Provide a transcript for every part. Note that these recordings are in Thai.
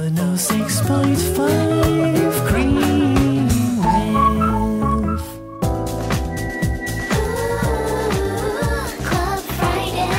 106.5 Green Wave Club Friday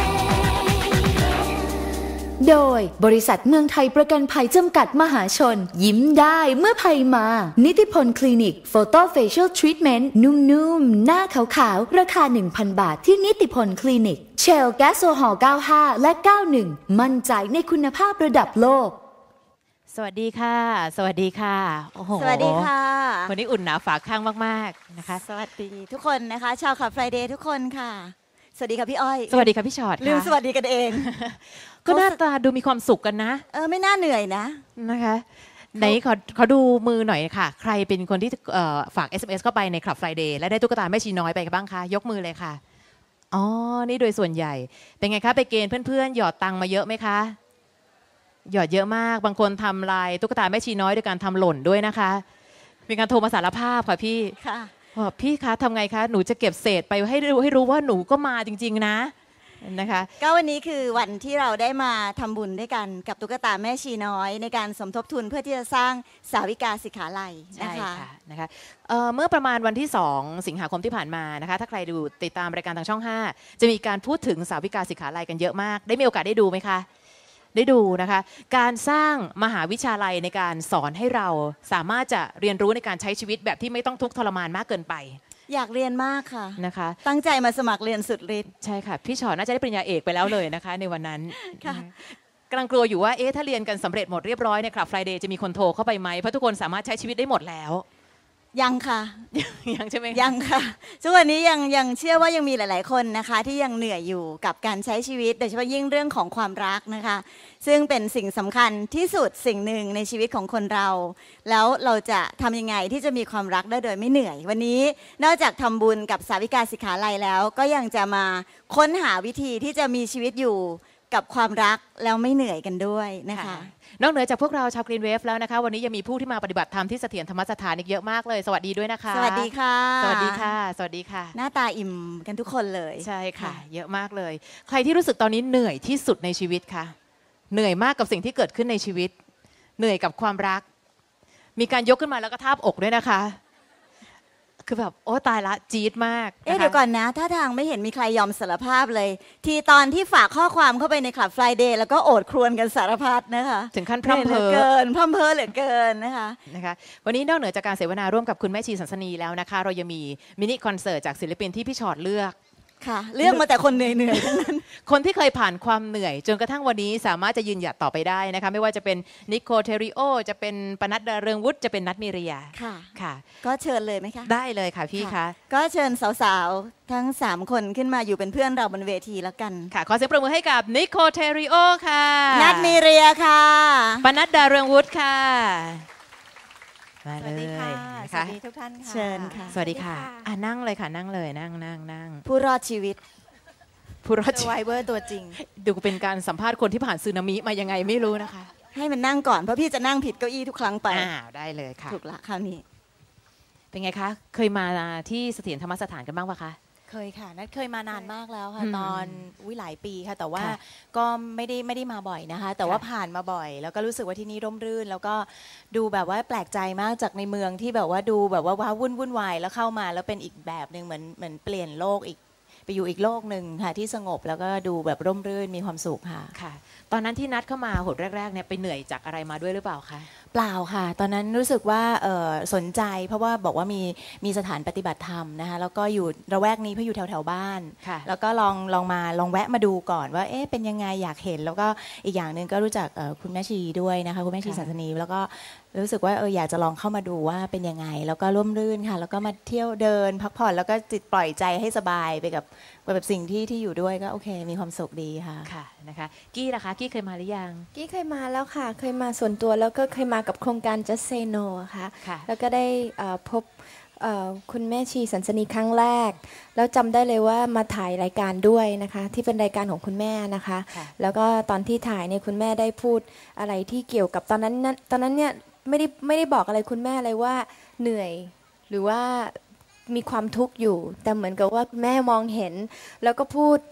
โดยบริษัทเมืองไทยประกันภัยจำกัดมหาชนยิ้มได้เมื่อภัยมานิติพลคลินิกโฟโต้เฟเชียลทรีทเมนต์นุ่มๆหน้าขาวๆราคา 1,000 บาทที่นิติพลคลินิกเชลแก๊สโซฮอล์95และ91มั่นใจในคุณภาพระดับโลกสวัสดีค่ะสวัสดีค่ะโอ้โหสวัสดีค่ะวันนี้อุ่นหนาฝาข้างมากๆนะคะสวัสดีทุกคนนะคะชาวขับ Friday ทุกคนค่ะสวัสดีค่ะพี่อ้อยสวัสดีค่ะพี่ชอตลืมสวัสดีกันเองก็หน้าตาดูมีความสุขกันนะไม่น่าเหนื่อยนะนะคะไหนขอดูมือหน่อยค่ะใครเป็นคนที่ฝาก SMS เข้าไปใน Club Friday และได้ตุ๊กตาแม่ชีน้อยไปบ้างคะยกมือเลยค่ะอ๋อนี่โดยส่วนใหญ่เป็นไงคะไปเกณฑ์เพื่อนๆหยอดตังค์มาเยอะไหมคะหยอดเยอะมากบางคนทำลายตุ๊กตาแม่ชีน้อยด้วยการทำหล่นด้วยนะคะมีการโทรมาสารภาพค่ะพี่ค่ะพี่คะทำไงคะหนูจะเก็บเศษไปให้รู้ว่าหนูก็มาจริงๆนะนะคะก็วันนี้คือวันที่เราได้มาทำบุญด้วยกันกับตุ๊กตาแม่ชีน้อยในการสมทบทุนเพื่อที่จะสร้างสาวิกาสิกขาลัยนะคะนะคะเมื่อประมาณวันที่2 สิงหาคมที่ผ่านมานะคะถ้าใครดูติดตามรายการทางช่อง5จะมีการพูดถึงสาวิกาสิกขาลัยกันเยอะมากได้มีโอกาสได้ดูไหมคะได้ดูนะคะการสร้างมหาวิทยาลัยในการสอนให้เราสามารถจะเรียนรู้ในการใช้ชีวิตแบบที่ไม่ต้องทุกข์ทรมานมากเกินไปอยากเรียนมากค่ะนะคะตั้งใจมาสมัครเรียนสุดฤทธิ์ใช่ค่ะพี่ชอน่าจะได้ปริญญาเอกไปแล้วเลยนะคะในวันนั้นค่ะกำลังกลัวอยู่ว่าถ้าเรียนกันสำเร็จหมดเรียบร้อยใน Club Friday จะมีคนโทรเข้าไปไหมเพราะทุกคนสามารถใช้ชีวิตได้หมดแล้วยังค่ะยังใช่ไหมยังค่ะทุกวันนี้ยังเชื่อว่ายังมีหลายๆคนนะคะที่ยังเหนื่อยอยู่กับการใช้ชีวิตโดยเฉพาะยิ่งเรื่องของความรักนะคะซึ่งเป็นสิ่งสำคัญที่สุดสิ่งหนึ่งในชีวิตของคนเราแล้วเราจะทำยังไงที่จะมีความรักได้โดยไม่เหนื่อยวันนี้นอกจากทำบุญกับสาวิกาสิกขาลัยแล้วก็ยังจะมาค้นหาวิธีที่จะมีชีวิตอยู่กับความรักแล้วไม่เหนื่อยกันด้วยนะคะนอกเหนือจากพวกเราชาว Green Wave แล้วนะคะวันนี้ยังมีผู้ที่มาปฏิบัติธรรมที่เสถียรธรรมสถานอีกเยอะมากเลยสวัสดีด้วยนะคะสวัสดีค่ะสวัสดีค่ะสวัสดีค่ะหน้าตาอิ่มกันทุกคนเลยใช่ค่ะเยอะมากเลยใครที่รู้สึกตอนนี้เหนื่อยที่สุดในชีวิตคะเหนื่อยมากกับสิ่งที่เกิดขึ้นในชีวิตเหนื่อยกับความรักมีการยกขึ้นมาแล้วก็ทาบอกด้วยนะคะคือแบบโอ้ตายละจี๊ดมากเดี๋ยวก่อนนะถ้าทางไม่เห็นมีใครยอมสารภาพเลยทีตอนที่ฝากข้อความเข้าไปในคลับ Friday แล้วก็โอดครวญกันสารพัดนะคะถึงขั้นพร่ำเพ้อพร่ำเพ้อเหลือเกินนะคะวันนี้นอกเหนือจากการเสวนาร่วมกับคุณแม่ชีสันสนีแล้วนะคะเรายังมีมินิคอนเสิร์ตจากศิลปินที่พี่ชอตเลือกค่ะเรื่องมาแต่คนเหนื่อยๆทั้งนั้นคนที่เคยผ่านความเหนื่อยจนกระทั่งวันนี้สามารถจะยืนหยัดต่อไปได้นะคะไม่ว่าจะเป็นนิโคเทริโอจะเป็นปนัดดาเรืองวุฒิจะเป็นนัทมิเรียค่ะก็เชิญเลยไหมคะได้เลยค่ะพี่คะก็เชิญสาวๆทั้ง3คนขึ้นมาอยู่เป็นเพื่อนเราบนเวทีแล้วกันค่ะขอเสียงปรบมือให้กับนิโคเทริโอค่ะนัทมิเรียค่ะปนัดดาเรืองวุฒิค่ะสวัสดีค่ะสวัสดีทุกท่านค่ะเชิญค่ะสวัสดีค่ะนั่งเลยค่ะนั่งเลยนั่งผู้รอดชีวิตผู้รอดชีวิตตัวจริงดูเป็นการสัมภาษณ์คนที่ผ่านสึนามิมายังไงไม่รู้นะคะให้มันนั่งก่อนเพราะพี่จะนั่งผิดเก้าอี้ทุกครั้งไปได้เลยค่ะถูกละคราวนี้เป็นไงคะเคยมาที่เสถียรธรรมสถานกันบ้างปะคะเคยค่ะนัทเคยมานานมากแล้วค่ะตอนหลายปีค่ะแต่ว่าก็ไม่ได้มาบ่อยนะคะแต่ว่าผ่านมาบ่อยแล้วก็รู้สึกว่าที่นี่ร่มรื่นแล้วก็ดูแบบว่าแปลกใจมากจากในเมืองที่แบบว่าดูแบบว่าว้าวุ่นวายแล้วเข้ามาแล้วเป็นอีกแบบหนึ่งเหมือนเปลี่ยนโลกอีกไปอยู่อีกโลกหนึ่งค่ะที่สงบแล้วก็ดูแบบร่มรื่นมีความสุขค่ะตอนนั้นที่นัดเข้ามาหดแรกๆเนี่ยไปเหนื่อยจากอะไรมาด้วยหรือเปล่าคะเปล่าค่ะตอนนั้นรู้สึกว่าสนใจเพราะว่าบอกว่ามีสถานปฏิบัติธรรมนะคะแล้วก็อยู่ระแวกนี้เพราะอยู่แถวบ้านแล้วก็ลองแวะมาดูก่อนว่าเป็นยังไงอยากเห็นแล้วก็อีกอย่างหนึ่งก็รู้จักคุณแม่ชีด้วยนะคะคุณแม่ชีสันสนีแล้วก็รู้สึกว่าอยากจะลองเข้ามาดูว่าเป็นยังไงแล้วก็ร่มรื่นค่ะแล้วก็มาเที่ยวเดินพักผ่อนแล้วก็จิตปล่อยใจให้สบายไปกับสิ่งที่อยู่ด้วยก็โอเคมีความสุขดีค่ะนะคะกี้ล่ะคะกี้เคยมาหรือยังกี้เคยมาแล้วค่ะเคยมาส่วนตัวแล้วก็เคยมากับโครงการ Just Say No ค่ะแล้วก็ได้พบคุณแม่ชีสันสนีครั้งแรกแล้วจำได้เลยว่ามาถ่ายรายการด้วยนะคะที่เป็นรายการของคุณแม่นะคะแล้วก็ตอนที่ถ่ายเนี่ยคุณแม่ได้พูดอะไรที่เกี่ยวกับตอนนั้นเนี่ยไม่ได้บอกอะไรคุณแม่เลยว่าเหนื่อยหรือว่ามีความทุกข์อยู่แต่เหมือนกับว่าแม่มองเห็นแล้วก็พูด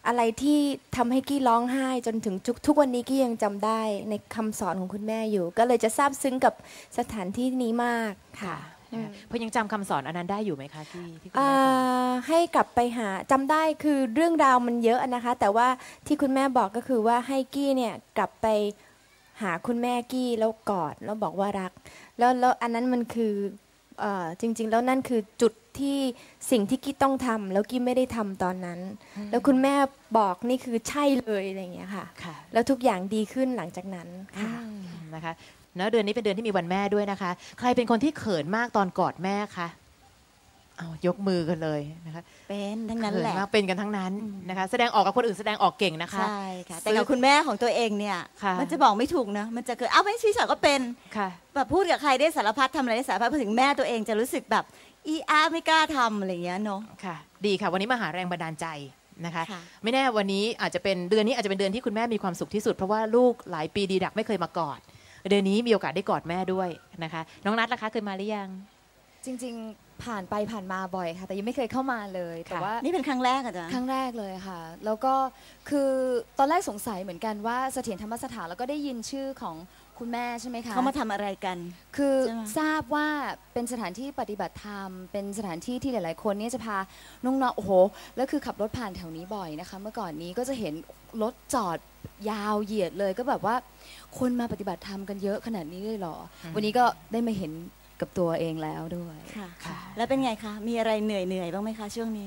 อะไรที่ทำให้กี้ร้องไห้จนถึงทุกวันนี้กี้ยังจำได้ในคำสอนของคุณแม่อยู่ ก็เลยจะซาบซึ้งกับสถานที่นี้มากค่ะเพราะยังจำคำสอนอันนั้นได้อยู่ไหมคะที่คุณอ่แม่บอกให้กลับไปหาจำได้คือเรื่องราวมันเยอะนะคะ แต่ว่าที่คุณแม่บอกก็คือว่าให้กี้เนี่ยกลับไปหาคุณแม่กี้แล้วกอดแล้วบอกว่ารักแล้วอันนั้นมันคือจริง ๆ แล้วนั่นคือจุดที่สิ่งที่กี้ต้องทำแล้วกี้ไม่ได้ทำตอนนั้น แล้วคุณแม่บอกนี่คือใช่เลยอะไรอย่างเงี้ยค่ะค่ะแล้วทุกอย่างดีขึ้นหลังจากนั้นค่ะนะคะเนอะเดือนนี้เป็นเดือนที่มีวันแม่ด้วยนะคะ ใครเป็นคนที่เขินมากตอนกอดแม่คะเอายกมือกันเลยนะคะเป็นทั้งนั้นเขินแหละมากเป็นกันทั้งนั้นนะคะ แสดงออกกับคนอื่นแสดงออกเก่งนะคะใช่ค่ะแต่กับคุณแม่ของตัวเองเนี่ยค่ะมันจะบอกไม่ถูกนะมันจะเกิดอ้าวไม่พี่สาวก็เป็นค่ะแบบพูดกับใครได้สารพัดทำอะไรได้สารพัดพอถึงแม่ตัวเองจะรู้สึกแบบอีอาไม่กล้าทำอะไรอย่างเงี้ยเนาะค่ะ ดีค่ะ วันนี้มาหาแรงบันดาลใจนะคะค่ะไม่แน่วันนี้อาจจะเป็นเดือนนี้อาจจะเป็นเดือนที่คุณแม่มีความสุขที่สุดเพราะว่าลูกหลายปีดีดักไม่เคยมากอด เดือนนี้มีโอกาสได้กอดแม่ด้วยนะคะ น้องนัทล่ะคะเคยมาหรือยังจริงๆผ่านไปผ่านมาบ่อยค่ะ แต่ยังไม่เคยเข้ามาเลยแต่ว่านี่เป็นครั้งแรกอะจ๊ะครั้งแรกเลยค่ะ แล้วก็คือตอนแรกสงสัยเหมือนกันว่าเสถียรธรรมสถานแล้วก็ได้ยินชื่อของคุณแม่ใช่ไหมคะเขามาทำอะไรกันคือใช่ไหมทราบว่าเป็นสถานที่ปฏิบัติธรรม เป็นสถานที่ที่หลาย ๆ คนเนี่ยจะพาน้องๆโอ้โหแล้วคือขับรถผ่านแถวนี้บ่อยนะคะ เมื่อก่อนนี้ก็จะเห็นรถจอดยาวเหยียดเลยก็แบบว่าคนมาปฏิบัติธรรมกันเยอะขนาดนี้เลยเหรอ วันนี้ก็ได้มาเห็นกับตัวเองแล้วด้วยค่ะค่ะแล้วเป็นไงคะ มีอะไรเหนื่อยบ้างไหมคะช่วงนี้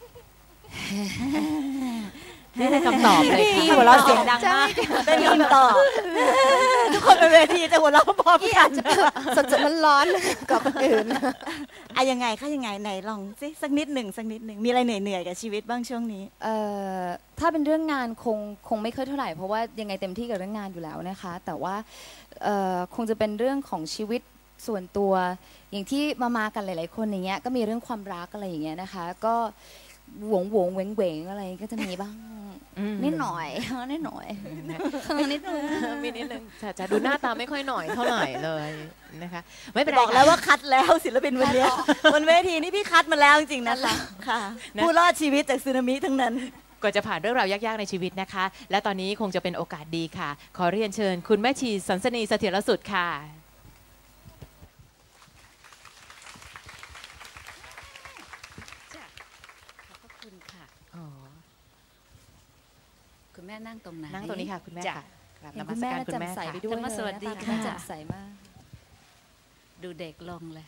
นี่เป็นคำตอบเลยพี่ค่ะหัวเราะเสียงดังมากเป็นคำตอบทุกคนบนเวทีจะหัวเราะพร้อมกันสดๆร้อนๆกับคนอื่นอะยังไงคะยังไงไหนลองสิสักนิดหนึ่งมีอะไรเหนื่อยกับชีวิตบ้างช่วงนี้ถ้าเป็นเรื่องงานคงไม่ค่อยเท่าไหร่เพราะว่ายังไงเต็มที่กับเรื่องงานอยู่แล้วนะคะ แต่ว่าคงจะเป็นเรื่องของชีวิตส่วนตัวอย่างที่มากันหลายๆคนอย่างเงี้ยก็มีเรื่องความรักอะไรอย่างเงี้ยนะคะ ก็หวงเหวงอะไรก็จะมีบ้างนิดหน่อยนิดหน่อยนิดนึงมีนิดนึงจะดูหน้าตาไม่ค่อยหน่อยเท่าไหร่เลยนะคะ ไม่เป็นไรบอกแล้วค่ะว่าคัดแล้วศิลปินวันเนี้ยบนเวทีนี่พี่คัดมาแล้วจริงๆนะคะค่ะนะผู้รอดชีวิตจากสึนามิทั้งนั้นก็จะผ่านเรื่องราวยากๆในชีวิตนะคะ และตอนนี้คงจะเป็นโอกาสดีค่ะ ขอเรียนเชิญคุณแม่ชีสันสนีเสถียรสุดค่ะขอบคุณค่ะอ๋อคุณแม่นั่งตรงไหนนั่งตรงนี้ค่ะคุณแม่จ้ะค่ะกราบเห็นนมัคุณสแม่การคุณแจ่มแม่ใสค่ะไปด้วยธรรมสวัสดีเลยนค่ะแจ่มใสมากดูเด็กลงเลย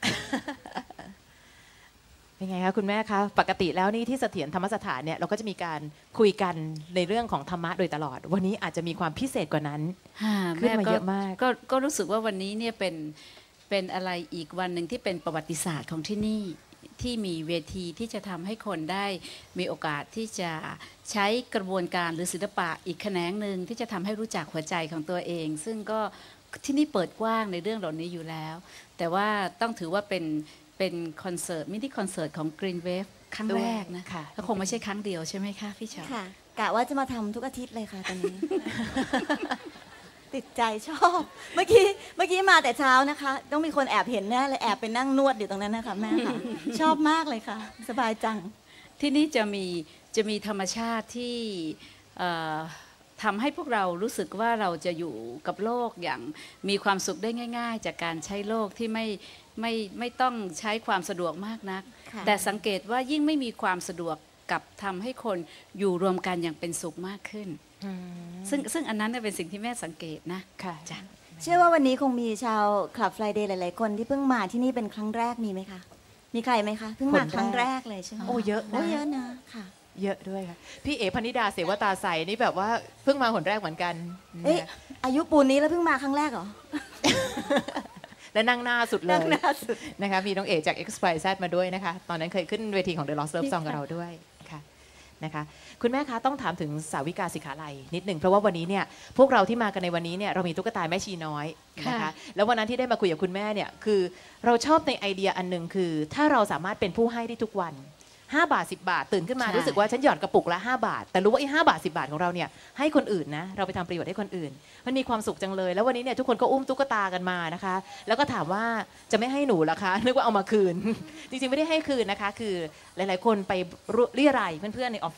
เป็นไงคะคุณแม่คะปกติแล้วนี่ที่เสถียรธรรมสถานเนี่ยเราก็จะมีการคุยกันในเรื่องของธรรมะโดยตลอด วันนี้อาจจะมีความพิเศษกว่านั้น ขึ้นมาเยอะมากก็รู้สึกว่าวันนี้เนี่ยเป็นอะไรอีกวันหนึ่งที่เป็นประวัติศาสตร์ของที่นี่ที่มีเวทีที่จะทำให้คนได้มีโอกาสที่จะใช้กระบวนการหรือศิลปะอีกแขนงหนึ่งที่จะทำให้รู้จักหัวใจของตัวเอง ซึ่งก็ที่นี่เปิดกว้างในเรื่องเหล่านี้อยู่แล้ว แต่ว่าต้องถือว่าเป็นคอนเสิร์ตมินิคอนเสิร์ตของ Green Wave ครั้งแรกนะค่ะแล้วคงไม่ใช่ครั้งเดียวใช่ไหมคะพี่ชาวค่ะกะว่าจะมาทำทุกอาทิตย์เลยค่ะตอนนี้ ติดใจชอบ เมื่อกี้มาแต่เช้านะคะ ต้องมีคนแอบเห็นแน่เลยแอบไปนั่งนวดอยู่ตรงนั้นนะคะแม่ค่ะ ชอบมากเลยค่ะ สบายจังที่นี่จะมีธรรมชาติที่ทำให้พวกเรารู้สึกว่าเราจะอยู่กับโลกอย่างมีความสุขได้ง่าย ๆ จากการใช้โลกที่ไม่ต้องใช้ความสะดวกมากนักค่ะแต่สังเกตว่ายิ่งไม่มีความสะดวกกับทำให้คนอยู่รวมกันอย่างเป็นสุขมากขึ้น ซึ่งอันนั้นเนี่ยเป็นสิ่งที่แม่สังเกตนะค่ะจ้ะเชื่อว่าวันนี้คงมีชาวคลับ Friday หลายๆคนที่เพิ่งมาที่นี่เป็นครั้งแรกมีไหมคะ มีใครไหมคะ เพิ่งมาครั้งแรกเลยใช่ไหมโอ้เยอะโอ้นะเยอะนะค่ะเยอะด้วยค่ะพี่เอ๋พนิดาเสวตาใสนี่แบบว่าเพิ่งมาหนแรกเหมือนกันเอ๊ะนะคะอายุปูนนี้แล้วเพิ่งมาครั้งแรกเหรอและนั่งหน้าสุดเลนั่ยงหน้าสุดนะคะมีน้องเอ๋จาก X Y Z มาด้วยนะคะ ตอนนั้นเคยขึ้นเวทีของ The Lost Love Song กับเราด้วยค่ะนะคะคุณแม่คะต้องถามถึงสาวิกาสิกขาลัยนิดหนึ่งเพราะว่าวันนี้เนี่ยพวกเราที่มากันในวันนี้เนี่ยเรามีตุ๊กตาแม่ชีน้อยนะคะค่ะแล้ววันนั้นที่ได้มาคุยกับคุณแม่เนี่ยคือเราชอบในไอเดียอันหนึ่งคือ ถ้าเราสามารถเป็นผู้ให้ได้ทุกวัน5 บาท 10 บาทตื่นขึ้นมารู้สึกว่าฉันหยอดกระปุกละ5 บาทแต่รู้ว่าไอ้5 บาท 10 บาทของเราเนี่ยให้คนอื่นนะเราไปทำประโยชน์ให้คนอื่น มันมีความสุขจังเลย แล้ววันนี้เนี่ยทุกคนก็อุ้มตุ๊กตากันมานะคะ แล้วก็ถามว่าจะไม่ให้หนูเหรอคะ นึกว่าเอามาคืน จริงๆไม่ได้ให้คืนนะคะ คือหลายๆคนไปเรียรายเพื่อนๆในออฟฟิศ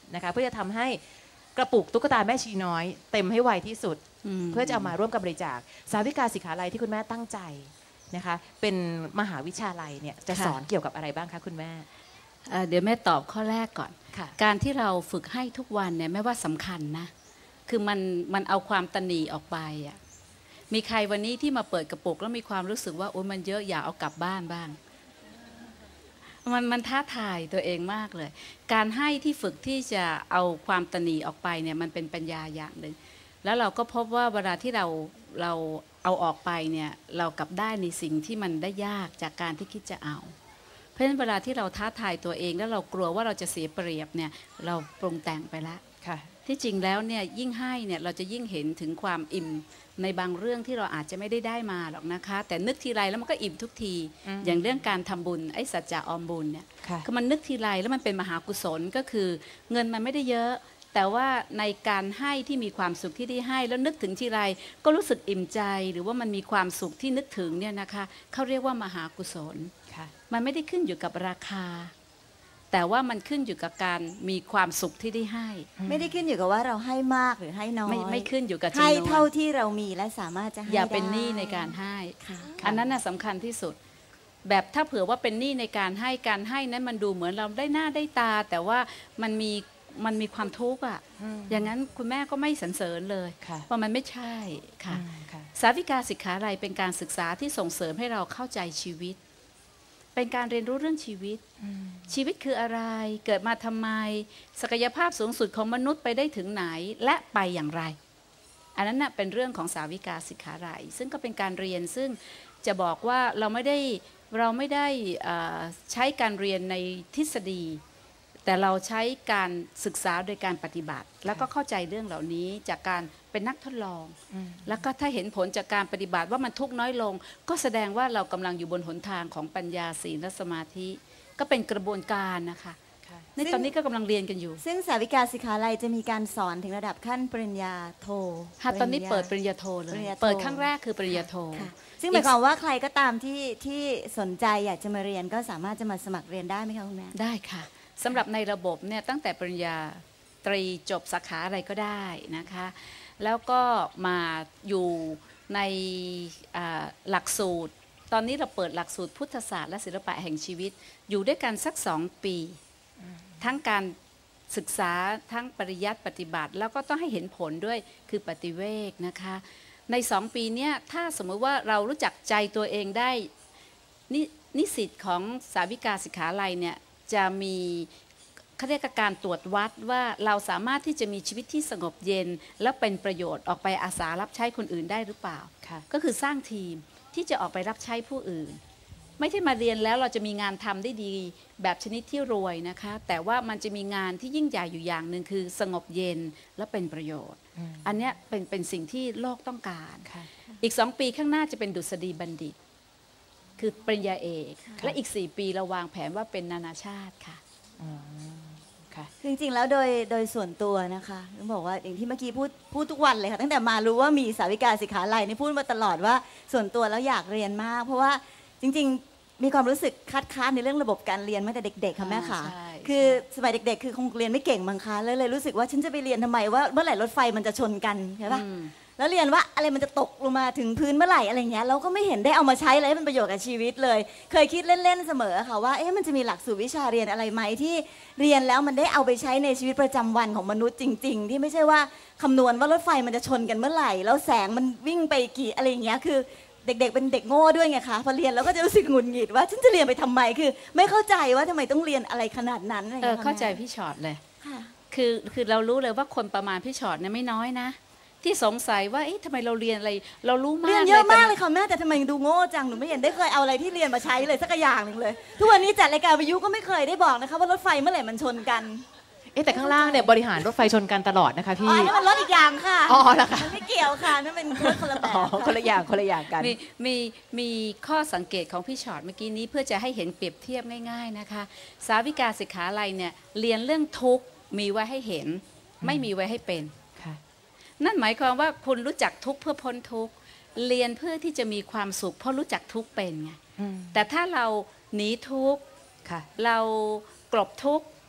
นะคะเพื่อจะทำให้กระปุกตุ๊กตาแม่ชีน้อยเต็มให้ไวที่สุดเพื่อจะเอามาร่วมกับบริจาคสาวิกาสิกขาลัยที่คุณแม่ตั้งใจนะคะเป็นมหาวิทยาลัยเนี่ยจะสอนเกี่ยวกับอะไรบ้างคะคุณแม่เดี๋ยวแม่ตอบข้อแรกก่อนการที่เราฝึกให้ทุกวันเนี่ยแม่ว่าสำคัญนะคือมันเอาความตนีออกไปอ่ะมีใครวันนี้ที่มาเปิดกระปุกแล้วมีความรู้สึกว่าโอ้ยมันเยอะอยากเอากลับบ้านบ้างมันท้าทายตัวเองมากเลยการให้ที่ฝึกที่จะเอาความตนีออกไปเนี่ยมันเป็นปัญญาอย่างหนึ่งแล้วเราก็พบว่าเวลาที่เราเอาออกไปเนี่ยเรากลับได้ในสิ่งที่มันได้ยากจากการที่คิดจะเอาเพราะฉะนั้นเวลาที่เราท้าทายตัวเองแล้วเรากลัวว่าเราจะเสียเปรียบเนี่ยเราปรุงแต่งไปแล้วที่จริงแล้วเนี่ยยิ่งให้เนี่ยเราจะยิ่งเห็นถึงความอิ่มในบางเรื่องที่เราอาจจะไม่ได้มาหรอกนะคะแต่นึกทีไรแล้วมันก็อิ่มทุกทีอย่างเรื่องการทำบุญไอ้สัจจะออมบุญเนี่ยคือมันนึกทีไรแล้วมันเป็นมหากุศลก็คือเงินมันไม่ได้เยอะแต่ว่าในการให้ที่มีความสุขที่ได้ให้แล้วนึกถึงทีไรก็รู้สึกอิ่มใจหรือว่ามันมีความสุขที่นึกถึงเนี่ยนะคะเขาเรียกว่ามหากุศลมันไม่ได้ขึ้นอยู่กับราคาแต่ว่ามันขึ้นอยู่กับการมีความสุขที่ได้ให้ไม่ได้ขึ้นอยู่กับว่าเราให้มากหรือให้น้อยไม่ขึ้นอยู่กับจำนวนให้เท่าที่เรามีและสามารถจะให้อย่าเป็นหนี้ในการให้อันนั้นน่ะสำคัญที่สุดแบบถ้าเผื่อว่าเป็นหนี้ในการให้นั้นมันดูเหมือนเราได้หน้าได้ตาแต่ว่ามันมีความทุกข์อ่ะอย่างนั้นคุณแม่ก็ไม่สรรเสริญเลยเพราะมันไม่ใช่ค่ะสาวิกาสิกขาลัยเป็นการศึกษาที่ส่งเสริมให้เราเข้าใจชีวิตเป็นการเรียนรู้เรื่องชีวิตชีวิตคืออะไรเกิดมาทำไมศักยภาพสูงสุดของมนุษย์ไปได้ถึงไหนและไปอย่างไรอันนั้นน่ะเป็นเรื่องของสาวิกาสิกขาลัยซึ่งก็เป็นการเรียนซึ่งจะบอกว่าเราไม่ได้ใช้การเรียนในทฤษฎีแต่เราใช้การศึกษาโดยการปฏิบัติแล้วก็เข้าใจเรื่องเหล่านี้จากการเป็นนักทดลองแล้วก็ถ้าเห็นผลจากการปฏิบัติว่ามันทุกข์น้อยลงก็แสดงว่าเรากำลังอยู่บนหนทางของปัญญาศีลและสมาธิก็เป็นกระบวนการนะคะในตอนนี้ก็กำลังเรียนกันอยู่ซึ่งสาวิกาสิกขาลัยจะมีการสอนถึงระดับขั้นปริญญาโทตอนนี้เปิดปริญญาโทเลยเปิดครั้งแรกคือปริญญาโทซึ่งหมายความว่าใครก็ตามที่สนใจอยากจะมาเรียนก็สามารถจะมาสมัครเรียนได้ไหมคะคุณแม่ได้ค่ะสำหรับในระบบเนี่ยตั้งแต่ปริญญาตรีจบสาขาอะไรก็ได้นะคะแล้วก็มาอยู่ในหลักสูตรตอนนี้เราเปิดหลักสูตรพุทธศาสตร์และศิลปะแห่งชีวิตอยู่ด้วยกันสัก2 ปีทั้งการศึกษาทั้งปริยัติปฏิบัติแล้วก็ต้องให้เห็นผลด้วยคือปฏิเวกนะคะใน2 ปีนี้ถ้าสมมติว่าเรารู้จักใจตัวเองได้นิสิตของสาวิกาสิกขาลัยเนี่ยจะมีเขาเรียกการตรวจวัดว่าเราสามารถที่จะมีชีวิตที่สงบเย็นและเป็นประโยชน์ออกไปอาสารับใช้คนอื่นได้หรือเปล่าก็คือสร้างทีมที่จะออกไปรับใช้ผู้อื่นไม่ใช่มาเรียนแล้วเราจะมีงานทำได้ดีแบบชนิดที่รวยนะคะแต่ว่ามันจะมีงานที่ยิ่งใหญ่อยู่อย่างหนึ่งคือสงบเย็นและเป็นประโยชน์อันนี้เป็นสิ่งที่โลกต้องการอีก2 ปีข้างหน้าจะเป็นดุษฎีบัณฑิตคือปริญญาเอกและอีก4 ปีเราวางแผนว่าเป็นนานาชาติค่ะจริงๆแล้วโดยส่วนตัวนะคะต้องบอกว่าอย่างที่เมื่อกี้พูดทุกวันเลยค่ะตั้งแต่มารู้ว่ามีสาวิกาสิกขาลัยนี่พูดมาตลอดว่าส่วนตัวแล้วอยากเรียนมากเพราะว่าจริงๆมีความรู้สึกคัดค้านในเรื่องระบบการเรียนมาแต่เด็กๆค่ะแม่ค่ะคือสมัยเด็กๆคือคงเรียนไม่เก่งมั้งคะเลยรู้สึกว่าฉันจะไปเรียนทำไมว่าเมื่อไหร่รถไฟมันจะชนกันใช่ปะแล้วเรียนว่าอะไรมันจะตกลงมาถึงพื้นเมื่อไหร่อะไรเงี้ยเราก็ไม่เห็นได้เอามาใช้อะไรให้เป็นประโยชน์กับชีวิตเลยเคยคิดเล่นๆเสมอค่ะว่ามันจะมีหลักสูตรวิชาเรียนอะไรไหมที่เรียนแล้วมันได้เอาไปใช้ในชีวิตประจำวันของมนุษย์จริงๆที่ไม่ใช่ว่าคำนวณว่ารถไฟมันจะชนกันเมื่อไหร่แล้วแสงมันวิ่งไปกี่อะไรเงี้ยคือเด็กๆเป็นเด็กโง่ด้วยไงคะพอเรียนแล้วก็จะรู้สึกหงุดหงิดว่าฉันจะเรียนไปทำไมคือไม่เข้าใจว่าทำไมต้องเรียนอะไรขนาดนั้นเข้าใจพี่ชอตเลยคือเรารู้เลยว่าคนประมาณพี่ชอตเนี่ยไม่น้อยนะที่สงสัยว่าทำไมเราเรียนอะไรเรารู้มากเรียนเยอะมากเลยค่ะแม่แต่ทำไมดูโง่จังหนูไม่เห็นได้เคยเอาอะไรที่เรียนมาใช้เลยสักอย่างหนึ่งเลยทุกวันนี้จัดรายการวิทยุก็ไม่เคยได้บอกนะคะว่ารถไฟเมื่อไหร่มันชนกันแต่ข้างล่างเนี่ยบริหารรถไฟชนกันตลอดนะคะพี่นั่นมันรถอีกอย่างค่ะเหรอคะไม่เกี่ยวค่ะนั่นเป็นคนละแบบคนละอย่างกันมีข้อสังเกตของพี่ชอตเมื่อกี้นี้เพื่อจะให้เห็นเปรียบเทียบง่ายๆนะคะสาวิกาสิกขาลัยเนี่ยเรียนเรื่องทุกข์มีไว้ให้เห็นไม่มีไว้ให้เป็นนั่นหมายความว่าคุณรู้จักทุกข์เพื่อพ้นทุกข์เรียนเพื่อที่จะมีความสุขเพราะรู้จักทุกข์เป็นไงแต่ถ้าเราหนีทุกข์เรากลบทุกข์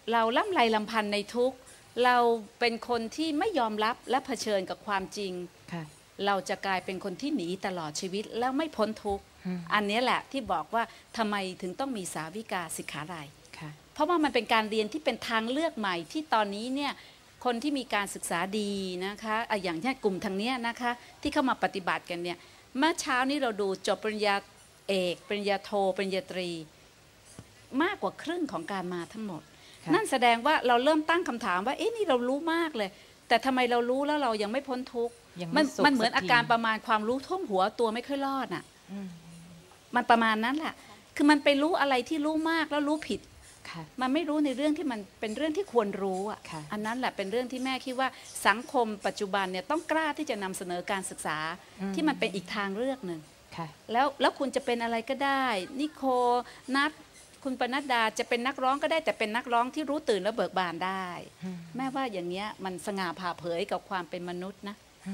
เราล่ำไรลำพันธ์ในทุกข์เราเป็นคนที่ไม่ยอมรับและเผชิญกับความจริงเราจะกลายเป็นคนที่หนีตลอดชีวิตแล้วไม่พ้นทุกข์อันนี้แหละที่บอกว่าทำไมถึงต้องมีสาวิกาสิกขาลัยเพราะว่ามันเป็นการเรียนที่เป็นทางเลือกใหม่ที่ตอนนี้เนี่ยคนที่มีการศึกษาดีนะคะอย่างที่กลุ่มทางนี้นะคะที่เข้ามาปฏิบัติกันเนี่ยเมื่อเช้านี้เราดูจบปริญญาเอกปริญญาโทปริญญาตรีมากกว่าครึ่งของการมาทั้งหมดนั่นแสดงว่าเราเริ่มตั้งคำถามว่าเอ๊ะนี่เรารู้มากเลยแต่ทำไมเรารู้แล้วเรายังไม่พ้นทุกข์มันเหมือนอาการประมาณความรู้ท่วมหัวตัวไม่ค่อยรอดอ่ะมันประมาณนั้นแหละคือมันไปรู้อะไรที่รู้มากแล้วรู้ผิดมันไม่รู้ในเรื่องที่มันเป็นเรื่องที่ควรรู้อ่ะอันนั้นแหละเป็นเรื่องที่แม่คิดว่าสังคมปัจจุบันเนี่ยต้องกล้าที่จะนำเสนอการศึกษาที่มันเป็นอีกทางเลือกหนึ่งแล้วคุณจะเป็นอะไรก็ได้นิโคนัทคุณปนัดดาจะเป็นนักร้องก็ได้แต่เป็นนักร้องที่รู้ตื่นและเบิกบานได้แม่ว่าอย่างเงี้ยมันสง่าผ่าเผยกับความเป็นมนุษย์นะ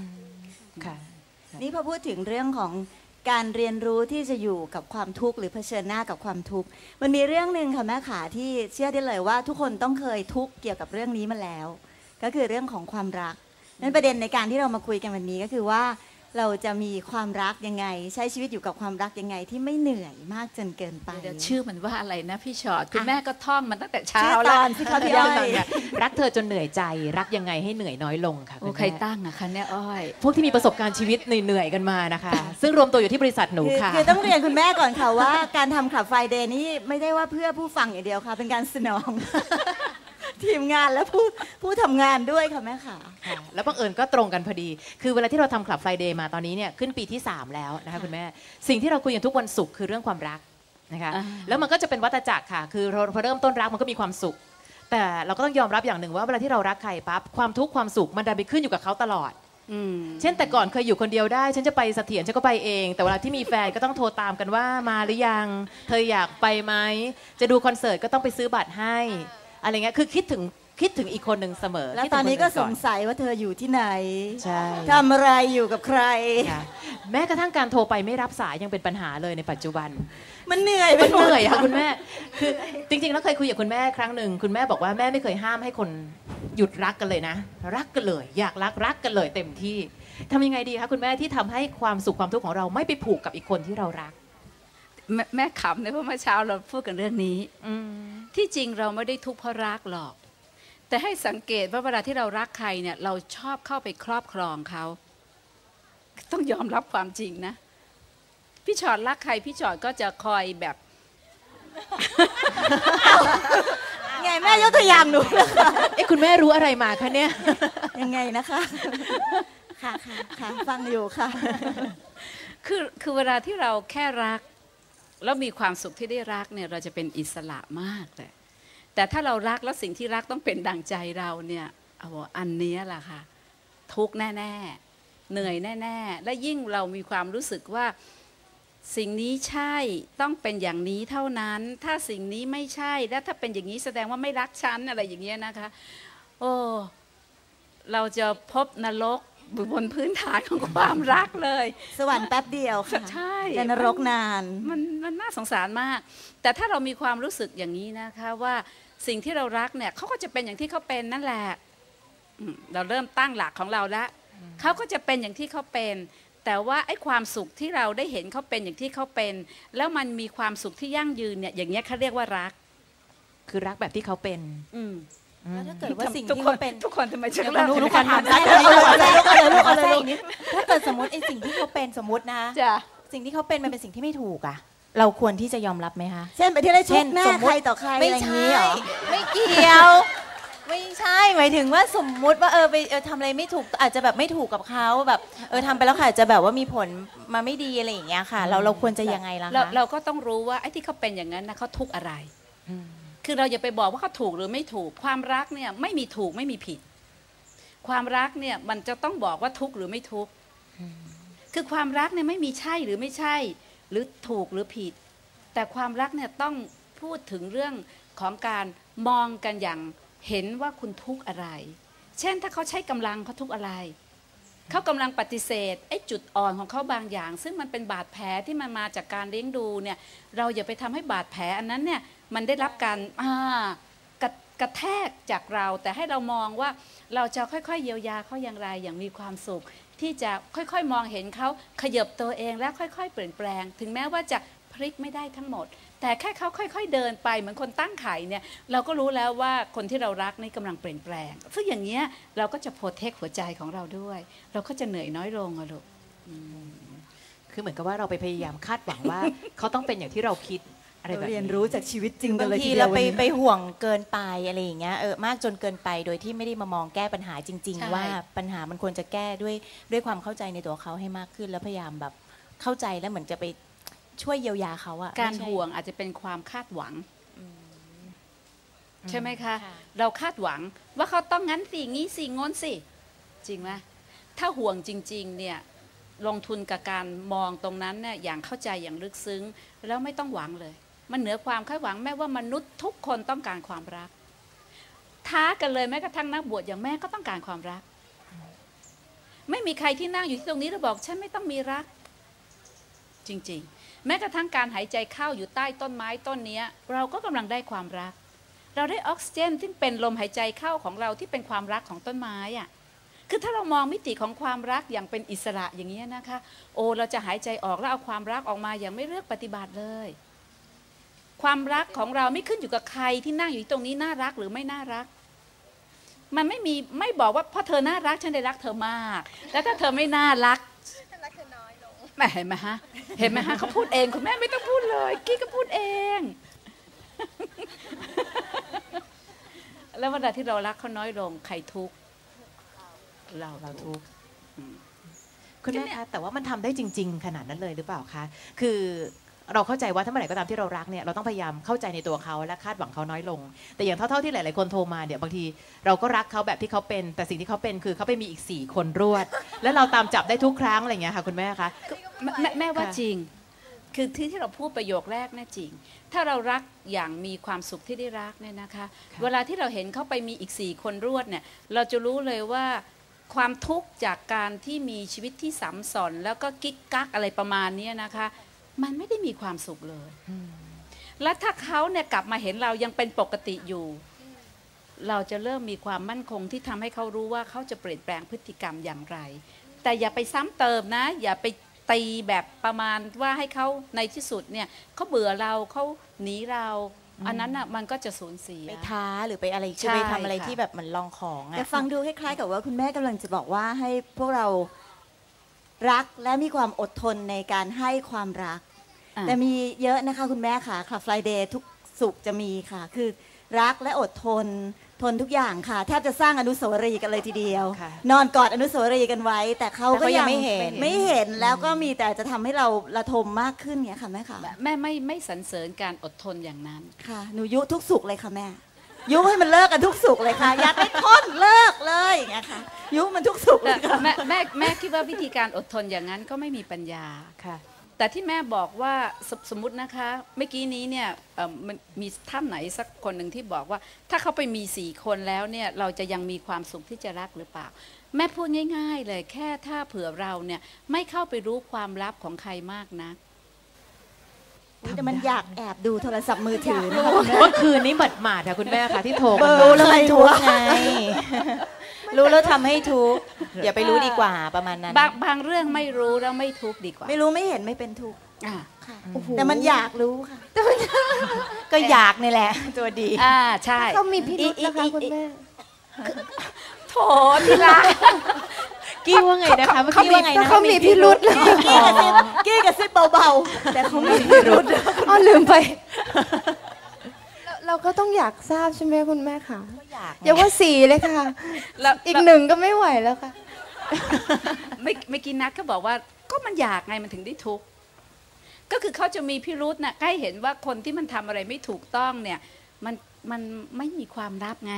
นี่พอพูดถึงเรื่องของการเรียนรู้ที่จะอยู่กับความทุกข์หรือเผชิญหน้ากับความทุกข์มันมีเรื่องหนึ่งค่ะแม่ขาที่เชื่อได้เลยว่าทุกคนต้องเคยทุกข์เกี่ยวกับเรื่องนี้มาแล้วก็คือเรื่องของความรักนั้นประเด็นในการที่เรามาคุยกันวันนี้ก็คือว่าเราจะมีความรักยังไงใช้ชีวิตอยู่กับความรักยังไงที่ไม่เหนื่อยมากจนเกินไปเดี๋ยวชื่อมันว่าอะไรนะพี่ชอตคุณแม่ก็ท่องมันตั้งแต่เช้าแล้วตอนที่เขาพี่อ้อยรักเธอจนเหนื่อยใจรักยังไงให้เหนื่อยน้อยลงค่ะใครตั้งอะคะเนี่ยอ้อยพวกที่มีประสบการณ์ชีวิตเหนื่อยกันมานะคะซึ่งรวมตัวอยู่ที่บริษัทหนูค่ะคือต้องเรียนคุณแม่ก่อนค่ะว่าการทำคลับไฟเดย์นี่ไม่ได้ว่าเพื่อผู้ฟังอย่างเดียวค่ะเป็นการสนองทีมงานและผู้ทำงานด้วยค่ะแม่ค่ะแล้วบังเอิญก็ตรงกันพอดีคือเวลาที่เราทำคลับไฟเดย์มาตอนนี้เนี่ยขึ้นปีที่3แล้วนะคะคุณแม่สิ่งที่เราคุยกันทุกวันศุกร์คือเรื่องความรักนะคะแล้วมันก็จะเป็นวัฏจักรค่ะคือพอเริ่มต้นรักมันก็มีความสุขแต่เราก็ต้องยอมรับอย่างหนึ่งว่าเวลาที่เรารักใครปั๊บความทุกข์ความสุขมันดันไปขึ้นอยู่กับเขาตลอดเช่นแต่ก่อนเคยอยู่คนเดียวได้ฉันจะไปเสถียรฉันก็ไปเองแต่เวลาที่มีแฟนก็ต้องโทรตามกันว่ามาหรือยังเธออยากไปไหมจะดูคอนเสิร์ตก็ต้องไปซื้อบัตรให้อะไรเงี้ยคือคิดถึงอีกคนหนึ่งเสมอแล้วตอนนี้ก็สงสัยว่าเธออยู่ที่ไหนใช่ทำอะไรอยู่กับใครแม้กระทั่งการโทรไปไม่รับสายยังเป็นปัญหาเลยในปัจจุบันมันเหนื่อยค่ะคุณแม่คือจริงๆแล้วเคยคุยกับคุณแม่ครั้งหนึ่งคุณแม่บอกว่าแม่ไม่เคยห้ามให้คนหยุดรักกันเลยนะรักกันเลยอยากรักกันเลยเต็มที่ทำยังไงดีคะคุณแม่ที่ทำให้ความสุขความทุกข์ของเราไม่ไปผูกกับอีกคนที่เรารักแม่ขำในเพราะเมื่อเช้าเราพูดกันเรื่องนี้ที่จริงเราไม่ได้ทุกข์เพราะรักหรอกแต่ให้สังเกตว่าเวลาที่เรารักใครเนี่ยเราชอบเข้าไปครอบครองเขาต้องยอมรับความจริงนะพี่ชอตรักใครพี่ชอตก็จะคอยแบบไงแม่ยกตัวอย่างหนูนะคะคุณแม่รู้อะไรมาคะเนี่ยยังไงนะคะค่ะฟังอยู่ค่ะคือเวลาที่เราแค่รักแล้วมีความสุขที่ได้รักเนี่ยเราจะเป็นอิสระมากเลยแต่ถ้าเรารักแล้วสิ่งที่รักต้องเป็นดั่งใจเราเนี่ยอันนี้แหละค่ะทุกข์แน่ๆเหนื่อยแน่ๆและยิ่งเรามีความรู้สึกว่าสิ่งนี้ใช่ต้องเป็นอย่างนี้เท่านั้นถ้าสิ่งนี้ไม่ใช่และถ้าเป็นอย่างนี้แสดงว่าไม่รักฉันอะไรอย่างเงี้ยนะคะเราจะพบนรกบนพื้นฐานของความรักเลยสวรรค์แป๊บเดียวค่ะใช่แต่นรกนานมันน่าสงสารมากแต่ถ้าเรามีความรู้สึกอย่างนี้นะคะว่าสิ่งที่เรารักเนี่ยเขาก็จะเป็นอย่างที่เขาเป็นนั่นแหละเราเริ่มตั้งหลักของเราแล้วเขาก็จะเป็นอย่างที่เขาเป็นแต่ว่าไอ้ความสุขที่เราได้เห็นเขาเป็นอย่างที่เขาเป็นแล้วมันมีความสุขที่ยั่งยืนเนี่ยอย่างเงี้ยเขาเรียกว่ารักคือรักแบบที่เขาเป็นแล้วถ้าเกิดว่าสิ่งที่เขาเป็นทุกคนทำไมเชื่อลูกคนถามได้เลยถ้าเกิดสมมติไอ้สิ่งที่เขาเป็นสมมตินะสิ่งที่เขาเป็นมันเป็นสิ่งที่ไม่ถูกอ่ะเราควรที่จะยอมรับไหมคะเช่นไปที่ไรชกหน้าใครต่อใครอะไรอย่างนี้เหรอไม่เกี่ยวไม่ใช่หมายถึงว่าสมมุติว่าไปทำอะไรไม่ถูกอาจจะแบบไม่ถูกกับเขาแบบทำไปแล้วค่ะอาจจะแบบว่ามีผลมาไม่ดีอะไรอย่างเงี้ยค่ะเราควรจะยังไงล่ะคะเราก็ต้องรู้ว่าไอ้ที่เขาเป็นอย่างนั้นนะเขาทุกข์อะไรคือเราอย่าไปบอกว่าเขาถูกหรือไม่ถูกความรักเนี่ยไม่มีถูกไม่มีผิดความรักเนี่ยมันจะต้องบอกว่าทุกข์หรือไม่ทุกข์คือความรักเนี่ยไม่มีใช่หรือไม่ใช่หรือถูกหรือผิดแต่ความรักเนี่ยต้องพูดถึงเรื่องของการมองกันอย่างเห็นว่าคุณทุกข์อะไรเช่นถ้าเขาใช้กำลังเขาทุกข์อะไรเขากำลังปฏิเสธไอ้จุดอ่อนของเขาบางอย่างซึ่งมันเป็นบาดแผลที่มันมาจากการเลี้ยงดูเนี่ยเราอย่าไปทำให้บาดแผลอันนั้นเนี่ยมันได้รับการกระแทกจากเราแต่ให้เรามองว่าเราจะค่อยๆเยียวยาเขาอย่างไรอย่างมีความสุขที่จะค่อยๆมองเห็นเขาขยับตัวเองและค่อยๆเปลี่ยนแปลงถึงแม้ว่าจะพลิกไม่ได้ทั้งหมดแต่แค่เขาค่อยๆเดินไปเหมือนคนตั้งไข่เนี่ยเราก็รู้แล้วว่าคนที่เรารักนี่กำลังเปลี่ยนแปลงซึ่งอย่างเงี้ยเราก็จะโปรเทคหัวใจของเราด้วยเราก็จะเหนื่อยน้อยลงอะลูกคือเหมือนกับว่าเราไปพยายามคาดหวังว่า เขาต้องเป็นอย่างที่เราคิดอะไรแบบนี้เรียนรู้จากชีวิตจริงกันบางเลยทีทีเดีเรายวไปวันนี้ไปห่วงเกินไปอะไรอย่างเงี้ยมากจนเกินไปโดยที่ไม่ได้มามองแก้ปัญหาจริงใช่ๆ ว่าปัญหามันควรจะแก้ด้วยความเข้าใจในตัวเขาให้มากขึ้นแล้วพยายามแบบเข้าใจแล้วเหมือนจะไปช่วยเยียวยาเขาอะการไม่ใช่ห่วงอาจจะเป็นความคาดหวังใช่ไหมคะค่ะเราคาดหวังว่าเขาต้องงั้นสิงี้สิงนสิจริงไหมถ้าห่วงจริงๆเนี่ยลงทุนกับการมองตรงนั้นเนี่ยอย่างเข้าใจอย่างลึกซึ้งแล้วไม่ต้องหวังเลย มันเหนือความคาดหวังแม้ว่ามนุษย์ทุกคนต้องการความรักท้ากันเลยแม้กระทั่งนักบวชอย่างแม่ก็ต้องการความรัก ไม่มีใครที่นั่งอยู่ที่ตรงนี้แล้วบอกฉันไม่ต้องมีรักจริงๆแม้กระทั่งการหายใจเข้าอยู่ใต้ต้นไม้ต้นนี้เราก็กำลังได้ความรักเราได้ออกซิเจนที่เป็นลมหายใจเข้าของเราที่เป็นความรักของต้นไม้อะคือถ้าเรามองมิติของความรักอย่างเป็นอิสระอย่างนี้นะคะโอ้เราจะหายใจออกแล้วเอาความรักออกมาอย่างไม่เลือกปฏิบัติเลยความรักของเราไม่ขึ้นอยู่กับใครที่นั่งอยู่ตรงนี้น่ารักหรือไม่น่ารักมันไม่บอกว่าเพราะเธอน่ารักฉันได้รักเธอมากแล้วถ้าเธอไม่น่ารักแม่เห็นไหมฮะเขาพูดเองคุณแม่ไม่ต้องพูดเลยกี้ก็พูดเองแล้วเวลาที่เรารักเขาน้อยลงใครทุกข์เราทุกข์คุณแม่คะแต่ว่ามันทำได้จริงๆขนาดนั้นเลยหรือเปล่าคะคือเราเข้าใจว่าถ้าเมื่อไหร่ก็ตามที่เรารักเนี่ยเราต้องพยายามเข้าใจในตัวเขาและคาดหวังเขาน้อยลงแต่อย่างเท่าที่หลายๆคนโทรมาเนี่ยบางทีเราก็รักเขาแบบที่เขาเป็นแต่สิ่งที่เขาเป็นคือเขาไปมีอีก4 คนรวดแล้วเราตามจับได้ทุกครั้งอะไรอย่างเงี้ยค่ะคุณแม่คะแม่ว่าจริงคือที่เราพูดประโยคแรกน่ะจริงถ้าเรารักอย่างมีความสุขที่ได้รักเนี่ยนะคะเวลาที่เราเห็นเขาไปมีอีก4 คนรวดเนี่ยเราจะรู้เลยว่าความทุกข์จากการที่มีชีวิตที่สับสนแล้วก็กิ๊กกักอะไรประมาณนี้นะคะมันไม่ได้มีความสุขเลยและถ้าเขาเนี่ยกลับมาเห็นเรายังเป็นปกติอยู่เราจะเริ่มมีความมั่นคงที่ทำให้เขารู้ว่าเขาจะเปลี่ยนแปลงพฤติกรรมอย่างไรแต่อย่าไปซ้ำเติมนะอย่าไปตีแบบประมาณว่าให้เขาในที่สุดเนี่ยเขาเบื่อเราเขาหนีเราอันนั้นน่ะมันก็จะสูญเสียไปท้าหรือไปอะไรใช่คือไปทำอะไรค่ะที่แบบเหมือนลองของอะแต่ฟังดูคล้ายๆกับว่าคุณแม่กำลังจะบอกว่าให้พวกเรารักและมีความอดทนในการให้ความรักแต่มีเยอะนะคะคุณแม่ค่ะคลับ Friday ทุกสุขจะมีค่ะคือรักและอดทนทุกอย่างค่ะแทบจะสร้างอนุสาวรีย์กันเลยทีเดียว นอนกอดอนุสาวรีย์กันไว้แต่เขาก็ยังไม่เห็นแล้วก็มีแต่จะทำให้เราระทมมากขึ้นเนี่ยค่ะแม่ค่ะแม่ไม่สรรเสริญการอดทนอย่างนั้นค่ะหนูยุทุกสุขเลยค่ะแม่ยุให้มันเลิกกันทุกสุขเลยค่ะอยากให้ทนเลิกเลยอย่างเงี้ยค่ะยุมันทุกสุขเลยค่ะแม่คิดว่าวิธีการอดทนอย่างนั้นก็ไม่มีปัญญาค่ะแต่ที่แม่บอกว่าสมมตินะคะเมื่อกี้นี้เนี่ยมันมีท่านไหนสักคนหนึ่งที่บอกว่าถ้าเขาไปมี4 คนแล้วเนี่ยเราจะยังมีความสุขที่จะรักหรือเปล่าแม่พูดง่ายๆเลยแค่ถ้าเผื่อเราเนี่ยไม่เข้าไปรู้ความลับของใครมากนะแต่มันอยากแอบดูโทรศัพท์มือถือนะเมื่อคืนนี้หมาดๆค่ะคุณแม่ค่ะที่โทรกันรู้แล้วมันทุกข์ไงรู้แล้วทำให้ทุกข์อย่าไปรู้ดีกว่าประมาณนั้นบางเรื่องไม่รู้แล้วไม่ทุกข์ดีกว่าไม่รู้ไม่เห็นไม่เป็นทุกข์ค่ะแต่มันอยากรู้ค่ะก็อยากนี่แหละตัวดีใช่เขามีพิรุธนะคะคุณแม่โถทีละกี้ว่าไงนะคะเมื่อกี้ว่าไงนะเขามีพิรุธกี้กระซิบเบาๆแต่เขามีพิรุธอ๋อลืมไปเราก็ต้องอยากทราบใช่ไหมคุณแม่ค่ะอย่าว่า4เลยค่ะอีก1ก็ไม่ไหวแล้วค่ะไม่กินนัดเขาบอกว่าก็มันอยากไงมันถึงได้ทุกข์ก็คือเขาจะมีพิรุธน่ะใกล้เห็นว่าคนที่มันทำอะไรไม่ถูกต้องเนี่ยมันไม่มีความลับไง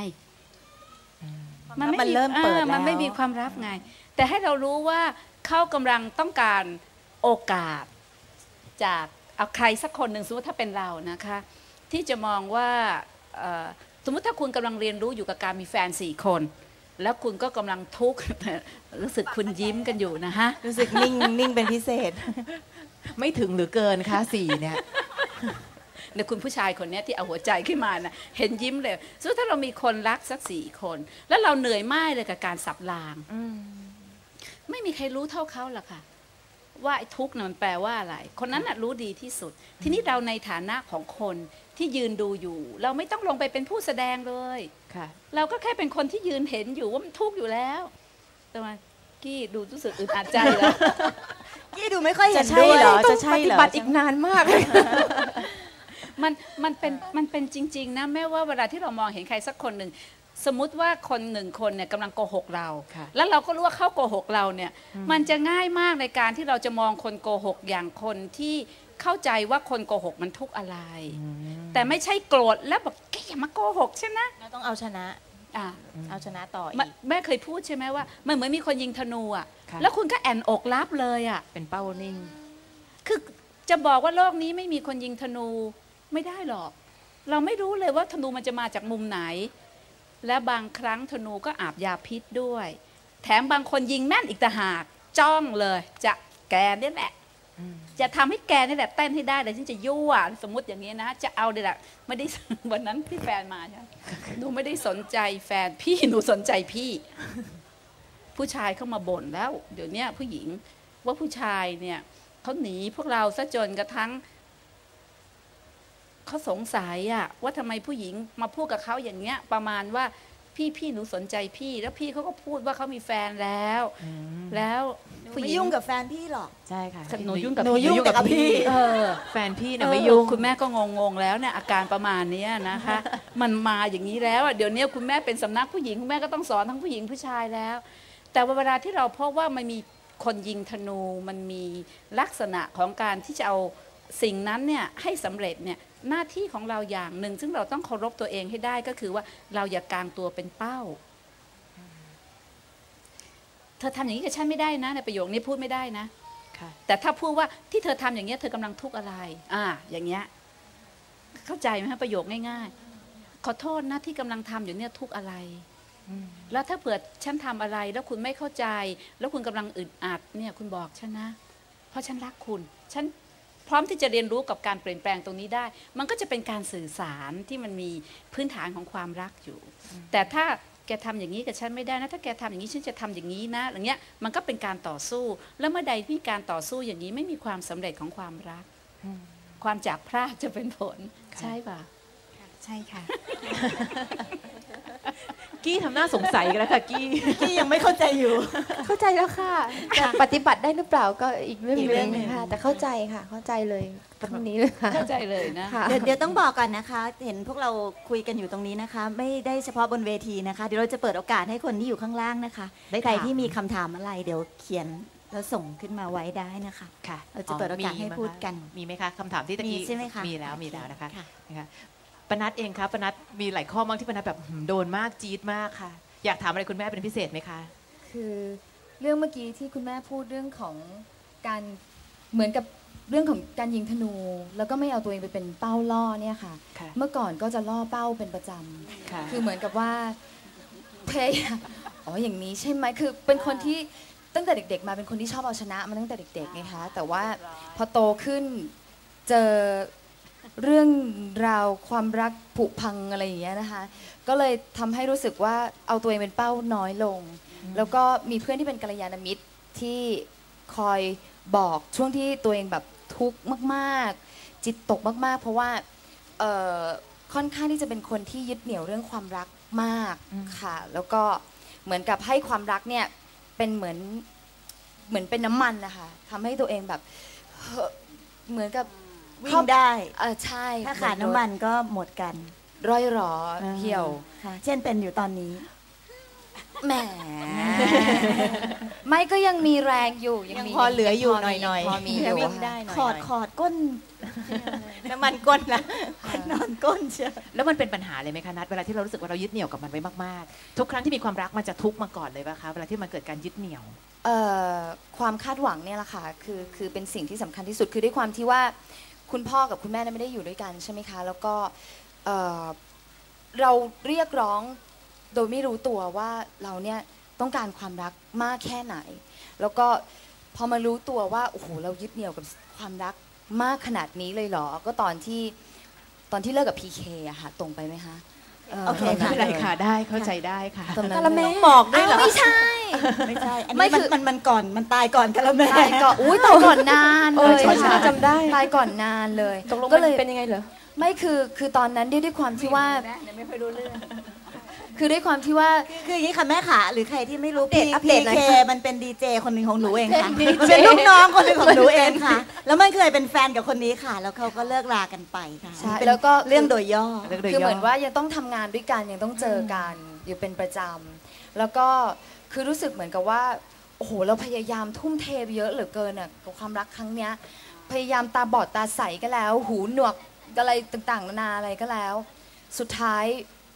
มันเริ่มเปิดแล้วมันไม่มีความลับไงแต่ให้เรารู้ว่าเขากำลังต้องการโอกาสจากเอาใครสักคนหนึ่งสมมติถ้าเป็นเรานะคะที่จะมองว่าสมมติถ้าคุณกำลังเรียนรู้อยู่กับการมีแฟน4 คนแล้วคุณก็กำลังทุกข์รู้สึกคุณยิ้มกันอยู่นะฮะรู้สึกนิ่งเป็นพิเศษไม่ถึงหรือเกินคะ4เนี่ยเนี่ยคุณผู้ชายคนเนี้ยที่เอาหัวใจขึ้นมานะเห็นยิ้มเลยซึ่งถ้าเรามีคนรักสัก4 คน แล้วเราเหนื่อยมากเลยกับการสับรางไม่มีใครรู้เท่าเขาหรอกค่ะว่าไอ้ทุกข์น่ะมันแปลว่าอะไรคนนั้นน่ะรู้ดีที่สุด ทีนี้เราในฐานะของคนที่ยืนดูอยู่ เราไม่ต้องลงไปเป็นผู้แสดงเลยเราก็แค่เป็นคนที่ยืนเห็นอยู่ว่ามันทุกข์อยู่แล้วแต่ว่ากี้ดูรู้สึกอึดอัดใจแล้วกี้ดูไม่ค่อยเห็นจะใช่ด้วยเหรอต้อจะงใช่ปเหฏิรอบัติอีกนานมากมันเป็นจริงๆนะแม้ว่าเวลาที่เรามองเห็นใครสักคนหนึ่งสมมุติว่าคน1 คนเนี่ยกำลังโกหกเราแล้วเราก็รู้ว่าเขาโกหกเราเนี่ยมันจะง่ายมากในการที่เราจะมองคนโกหกอย่างคนที่เข้าใจว่าคนโกหกมันทุกข์อะไรแต่ไม่ใช่โกรธแล้วบอกแกอย่ามาโกหกใช่ไหมเราต้องเอาชนะเอาชนะต่ออีกแม่เคยพูดใช่ไหมว่ามันเหมือนมีคนยิงธนูอ่ะแล้วคุณก็แอนอกรับเลยอ่ะเป็นเป้านิ่งคือจะบอกว่าโลกนี้ไม่มีคนยิงธนูไม่ได้หรอกเราไม่รู้เลยว่าธนูมันจะมาจากมุมไหนและบางครั้งธนูก็อาบยาพิษด้วยแถมบางคนยิงแม่นอีกต่างหากจ้องเลยจะแกนี่แหละจะทำให้แกนี่แหละเต้นให้ได้แต่ฉันจะยั่วสมมติอย่างนี้นะจะเอาเลยแหละไม่ได้วันนั้นพี่แฟนมาใช่หนูไม่ได้สนใจแฟนพี่หนูสนใจพี่ผู้ชายเข้ามาบ่นแล้วเดี๋ยวนี้ผู้หญิงว่าผู้ชายเนี่ยเขาหนีพวกเราซะจนกระทั่งเขาสงสัยอะว่าทำไมผู้หญิงมาพูดกับเขาอย่างเงี้ยประมาณว่าพี่หนูสนใจพี่แล้วพี่เขาก็พูดว่าเขามีแฟนแล้วผู้หญิงไม่ยุ่งกับแฟนพี่หรอกใช่ค่ะหนูยุ่งกับพี่แฟนพี่เนี่ยไม่ยุ่งคุณแม่ก็งงแล้วเนี่ยอาการประมาณนี้นะคะมันมาอย่างนี้แล้วเดี๋ยวนี้คุณแม่เป็นสำนักผู้หญิงคุณแม่ก็ต้องสอนทั้งผู้หญิงผู้ชายแล้วแต่เวลาที่เราพบว่ามันมีคนยิงธนูมันมีลักษณะของการที่จะเอาสิ่งนั้นเนี่ยให้สำเร็จเนี่ยหน้าที่ของเราอย่างหนึ่งซึ่งเราต้องเคารพตัวเองให้ได้ก็คือว่าเราอย่ากางตัวเป็นเป้าเธอทำอย่างนี้กับฉันไม่ได้นะในประโยคนี้พูดไม่ได้นะแต่ถ้าพูดว่าที่เธอทำอย่างเงี้ยเธอกำลังทุกข์อะไรอย่างเงี้ยเข้าใจไหมฮะประโยคง่ายๆขอโทษนะที่กำลังทำอยู่เนี่ยทุกข์อะไรแล้วถ้าเผื่อฉันทำอะไรแล้วคุณไม่เข้าใจแล้วคุณกำลังอึดอัดเนี่ยคุณบอกฉันนะเพราะฉันรักคุณฉันพร้อมที่จะเรียนรู้กับการเปลี่ยนแปลงตรงนี้ได้มันก็จะเป็นการสื่อสารที่มันมีพื้นฐานของความรักอยู่แต่ถ้าแกทำอย่างนี้กับฉันไม่ได้นะถ้าแกทำอย่างนี้ฉันจะทำอย่างนี้นะอย่างเงี้ยมันก็เป็นการต่อสู้แล้วเมื่อใดที่การต่อสู้อย่างนี้ไม่มีความสำเร็จของความรักความจากพรากจะเป็นผลใช่ป่ะใช่ค่ะกี้ทำหน้าสงสัยกันแล้วค่ะกี้ยังไม่เข้าใจอยู่เข้าใจแล้วค่ะแต่ปฏิบัติได้หรือเปล่าก็อีกเรื่องนึงค่ะแต่เข้าใจค่ะเข้าใจเลยตรงนี้เลยค่ะเข้าใจเลยนะเดี๋ยวต้องบอกก่อนนะคะเห็นพวกเราคุยกันอยู่ตรงนี้นะคะไม่ได้เฉพาะบนเวทีนะคะเดี๋ยวเราจะเปิดโอกาสให้คนที่อยู่ข้างล่างนะคะใครที่มีคำถามอะไรเดี๋ยวเขียนแล้วส่งขึ้นมาไว้ได้นะคะเราจะเปิดโอกาสให้พูดกันมีไหมคะคำถามที่ตะกี้ใช่ไหมคะมีแล้วนะคะปนัดเองครับปนัดมีหลายข้อมากที่ปนัดแบบโดนมากจี๊ดมากค่ะอยากถามอะไรคุณแม่เป็นพิเศษไหมคะคือเรื่องเมื่อกี้ที่คุณแม่พูดเรื่องของการเหมือนกับเรื่องของการยิงธนูแล้วก็ไม่เอาตัวเองไปเป็นเป้าล่อเนี่ยค่ะเมื่อก่อนก็จะล่อเป้าเป็นประจำคือเหมือนกับว่าเพยอย่างนี้ใช่ไหมคือเป็นคนที่ตั้งแต่เด็กๆมาเป็นคนที่ชอบเอาชนะมาตั้งแต่เด็กๆไงคะแต่ว่าพอโตขึ้นเจอเรื่องราวความรักผุพังอะไรอย่างเงี้ยนะคะก็เลยทำให้รู้สึกว่าเอาตัวเองเป็นเป้าน้อยลงแล้วก็มีเพื่อนที่เป็นกัลยาณมิตรที่คอยบอกช่วงที่ตัวเองแบบทุกข์มากๆจิตตกมากๆเพราะว่าค่อนข้างที่จะเป็นคนที่ยึดเหนี่ยวเรื่องความรักมากค่ะแล้วก็เหมือนกับให้ความรักเนี่ยเป็นเหมือนเป็นน้ำมันนะคะทำให้ตัวเองแบบเหมือนกับวิ่งได้ใช่ถ้าขาดน้ำมันก็หมดกันร่อยหรอเหี่ยวเช่นเป็นอยู่ตอนนี้แหมไม่ก็ยังมีแรงอยู่ยังพอเหลืออยู่หน่อยๆพอมีอยู่วิ่งได้หน่อยขอดก้นน้ำมันก้นนะนอนก้นเชียวแล้วมันเป็นปัญหาเลยไหมคะนัทเวลาที่เรารู้สึกว่าเรายึดเหนี่ยวกับมันไว้มากๆทุกครั้งที่มีความรักมันจะทุกข์มาก่อนเลยป่ะคะเวลาที่มันเกิดการยึดเหนี่ยวความคาดหวังเนี่ยแหละค่ะคือเป็นสิ่งที่สำคัญที่สุดคือด้วยความที่ว่าคุณพ่อกับคุณแม่ไม่ได้อยู่ด้วยกันใช่ไหมคะแล้วก็เราเรียกร้องโดยไม่รู้ตัวว่าเราเนี่ยต้องการความรักมากแค่ไหนแล้วก็พอมารู้ตัวว่าโอ้โหเรายึดเหนี่ยวกับความรักมากขนาดนี้เลยเหรอก็ตอนที่ตอนที่เลิกกับพีเคอะค่ะตรงไปไหมคะโอเคไม่เป็นไรค่ะได้เข้าใจได้ค่ะตอนนั้นกะละแมเลยบอกด้วยเหรอไม่ใช่ไม่ใช่ อันไม่นี้คือมันก่อนมันตายก่อนกะละแมตายก่อนอุ้ยตายก่อนนานเอเลอย ใช่ค่ะจำได้ตายก่อนนานเลยตกลงก็เลยเป็นยังไงเหรอไม่คือตอนนั้นด้วยความที่ว่าไม่ค่อยรู้เรื่องคือด้วยความที่ว่าคืออย่างนี้ค่ะแม่ขาหรือใครที่ไม่รู้อัปเดตหน่อยเคค่ะมันเป็นดีเจคนหนึ่งของหนูเองค่ะเป็น DJ เป็นลูกน้องคนหนึ่งของหนูเองค่ะ แล้วมันเคยเป็นแฟนกับคนนี้ค่ะ แล้วเขาก็เลิกลากันไปค่ะใช่เป็นแล้วก็เรื่องโดยย่อคือเหมือนว่ายังต้องทำงานด้วยกันยังต้องเจอกันอยู่เป็นประจำแล้วก็คือรู้สึกเหมือนกับว่าโอ้โหเราพยายามทุ่มเทเยอะเหลือเกินอ่ะกับความรักครั้งเนี้ยพยายามตาบอดตาใสก็แล้ว หูหนวกอะไรต่างๆนานาอะไรก็แล้ว สุดท้าย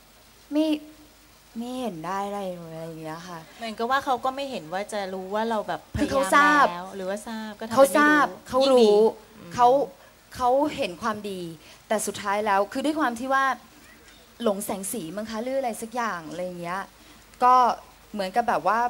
ไม่เห็นได้อะไรเลยอะไรอย่างเงี้ยค่ะเหมือนกับว่าเขาก็ไม่เห็นว่าจะรู้ว่าเราแบบพคือยาเขายามทราบแล้วหรือว่าทราบก็ทำเขาเป็นทไม่ราบเขายิ่งดีรู้เขาเห็นความดี แต่สุดท้ายแล้วคือด้วยความที่ว่าหลงแสงสีมั้งคะหรืออะไรสักอย่างอะไรอย่างเงี้ยก็เหมือนกับแบบว่า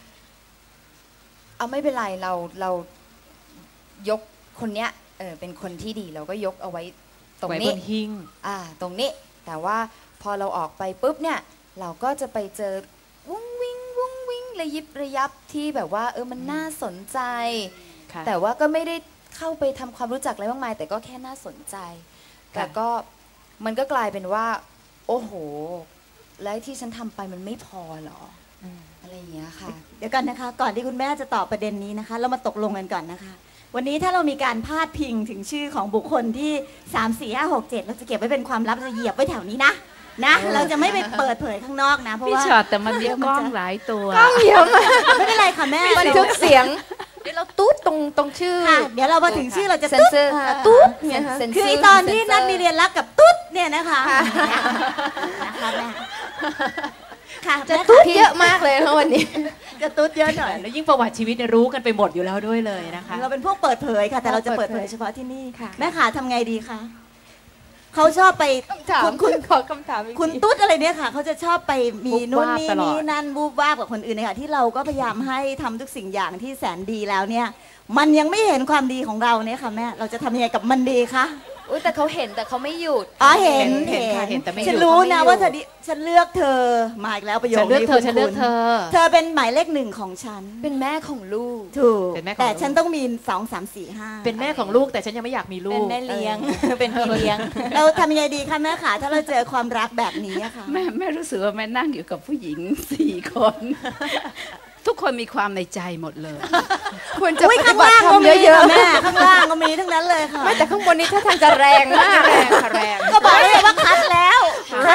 เอาไม่เป็นไรเรายกคนเนี้ยเป็นคนที่ดีเราก็ยกเอาไว้ตรงไว้บนี้นหิ้งตรงนี้แต่ว่าพอเราออกไปปุ๊บเนี่ยเราก็จะไปเจอวุ้งวิ่งระยิบระยับที่แบบว่ามันน่าสนใจค่ะแต่ว่าก็ไม่ได้เข้าไปทำความรู้จักอะไรมากมาย แต่ก็แค่น่าสนใจ แต่ก็มันก็กลายเป็นว่า โอ้โห แล้วที่ฉันทำไปมันไม่พอเหรออะไรอย่างเงี้ยค่ะเดี๋ยวก่อนนะคะ ก่อนที่คุณแม่จะตอบประเด็นนี้นะคะ เรามาตกลงกันก่อนนะคะ วันนี้ถ้าเรามีการพาดพิงถึงชื่อของบุคคลที่ 3 4 5 6 7 เราจะเก็บไว้เป็นความลับจะเหยียบไว้แถวนี้นะเราจะไม่ไปเปิดเผยข้างนอกนะเพราะพี่ว่าช็อตแต่มันมีกล้องหลายตัวเยอะมากไม่เป็นไรค่ะแม่บันทึกเสียงเดี๋ยวเราตูดตรงชื่อค่ะเดี๋ยวเรามาถึงชื่อเราจะเซนตุ๊ดเซอร์ตุ๊ดเนี่ยค่ะคือตอนที่นัดมีเรียนรักกับตุ๊ดเนี่ยนะคะนะคะแม่ค่ะจะแม่ตูดค่ะเยอะมากเลยนะวันนี้จะตุ๊ดเยอะหน่อยแล้วยิ่งประวัติชีวิตเนี่ยรู้กันไปหมดอยู่แล้วด้วยเลยนะคะเราเป็นพวกเปิดเผยค่ะ แต่เราจะเปิดเผยเฉพาะที่นี่ค่ะแม่ขาทำไงดีคะเขาชอบไปถามคุณขอคำถามอีกคุณทีตุ๊ดอะไรเนี่ยค่ะเขาจะชอบไปมีวูบนู่นวาบนี่ตลอดนี่นั่นวูบวาบกับคนอื่นเนี่ยค่ะที่เราก็พยายามให้ทำทุกสิ่งอย่างที่แสนดีแล้วเนี่ย มันยังไม่เห็นความดีของเราเนี่ยค่ะแม่เราจะทำยังไงกับมันดีคะอุ๊ยแต่เขาเห็นแต่เขาไม่หยุดอ๋อเห็นเห็นค่ะเห็นแต่ไม่ฉันอยู่รู้เขาไม่นะอยู่ว่าฉันเลือกเธอมาอีกแล้วประโยคฉันเลือกนี้เธอฉันเลือกเธอเธอเป็นหมายเลข 1ของฉันเป็นแม่ของลูกถูกเป็นแม่ของแต่ลูกฉันต้องมี2 3 4 5 เป็นแม่ของลูกแต่ฉันยังไม่อยากมีลูเป็นกแม่เลี้ยง เป็นพี่เลี้ยงเราทำยังไงดีคะแม่ขาถ้าเราเจอความรักแบบนี้อะค่ะแม่รู้สึกว่าแม่นั่งอยู่กับผู้หญิง 4 คน ทุกคนมีความในใจหมดเลยควรจะอุ้ยปฏิข้างบัติล่างธรรก็มมีเยอะค่ะแม่ข้างล่างก็มีทั้งนั้นเลยค่ะๆไม่แต่ข้างบนนี้ถ้าทางจะแรงมากแรงค่ะแรงก็บอกเลยว่าคัดแล้วแรง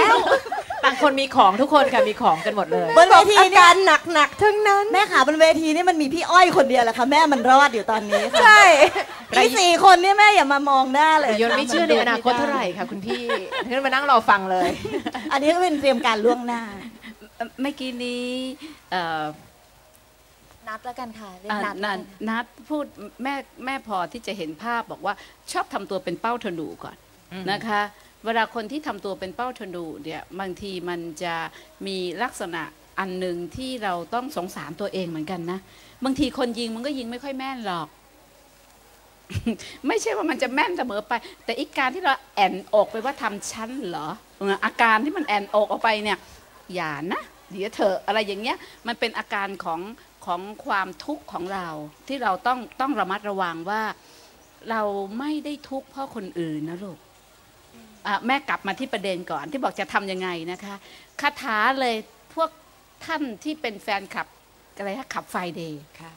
ต่างคนมีของทุกคนค่ะมีของกันหมดเลยบนเวทีอาเนี่กาย รหนักๆทั้งนั้นแม่ขาบนเวทีนี่มันมีพี่อ้อยคนเดียวแหละค่ะแม่มันรอดอยู่ตอนนี้ค่ะใช่อีก4 คนนี่แม่อย่ามามองหน้าเลยยนต์ไม่เชื่อในอนาคตเท่าไหร่ค่ะคุณพี่งั้นมานั่งรอฟังเลยอันนี้ก็เป็นเตรียมการล่วงหน้าเมื่อกี้นี้เอ่อนัดแล้วกันค่ะเรียกอ่ะนัดนัดพูดแม่พอที่จะเห็นภาพบอกว่าชอบทำตัวเป็นเป้าธนูก่อนนะคะ เวลาคนที่ทำตัวเป็นเป้าธนูเนี่ยบางทีมันจะมีลักษณะอันหนึ่งที่เราต้องสงสารตัวเองเหมือนกันนะบางทีคนยิงมันก็ยิงไม่ค่อยแม่นหรอก ไม่ใช่ว่ามันจะแม่นเสมอไป แต่อีกการที่เราแอนอกไปว่าทำชั้นเหรออาการที่มันแอนอกออกไปเนี่ยอย่านะเดี๋ยวเถอะอะไรอย่างเงี้ยมันเป็นอาการของความทุกข์ของเราที่เราต้องระมัดระวังว่าเราไม่ได้ทุกข์เพราะคนอื่นนะลูกแม่กลับมาที่ประเด็นก่อนที่บอกจะทำยังไงนะคะคาถาเลยพวกท่านที่เป็นแฟนคลับอะไรคะขับไฟเดย์ค่ะ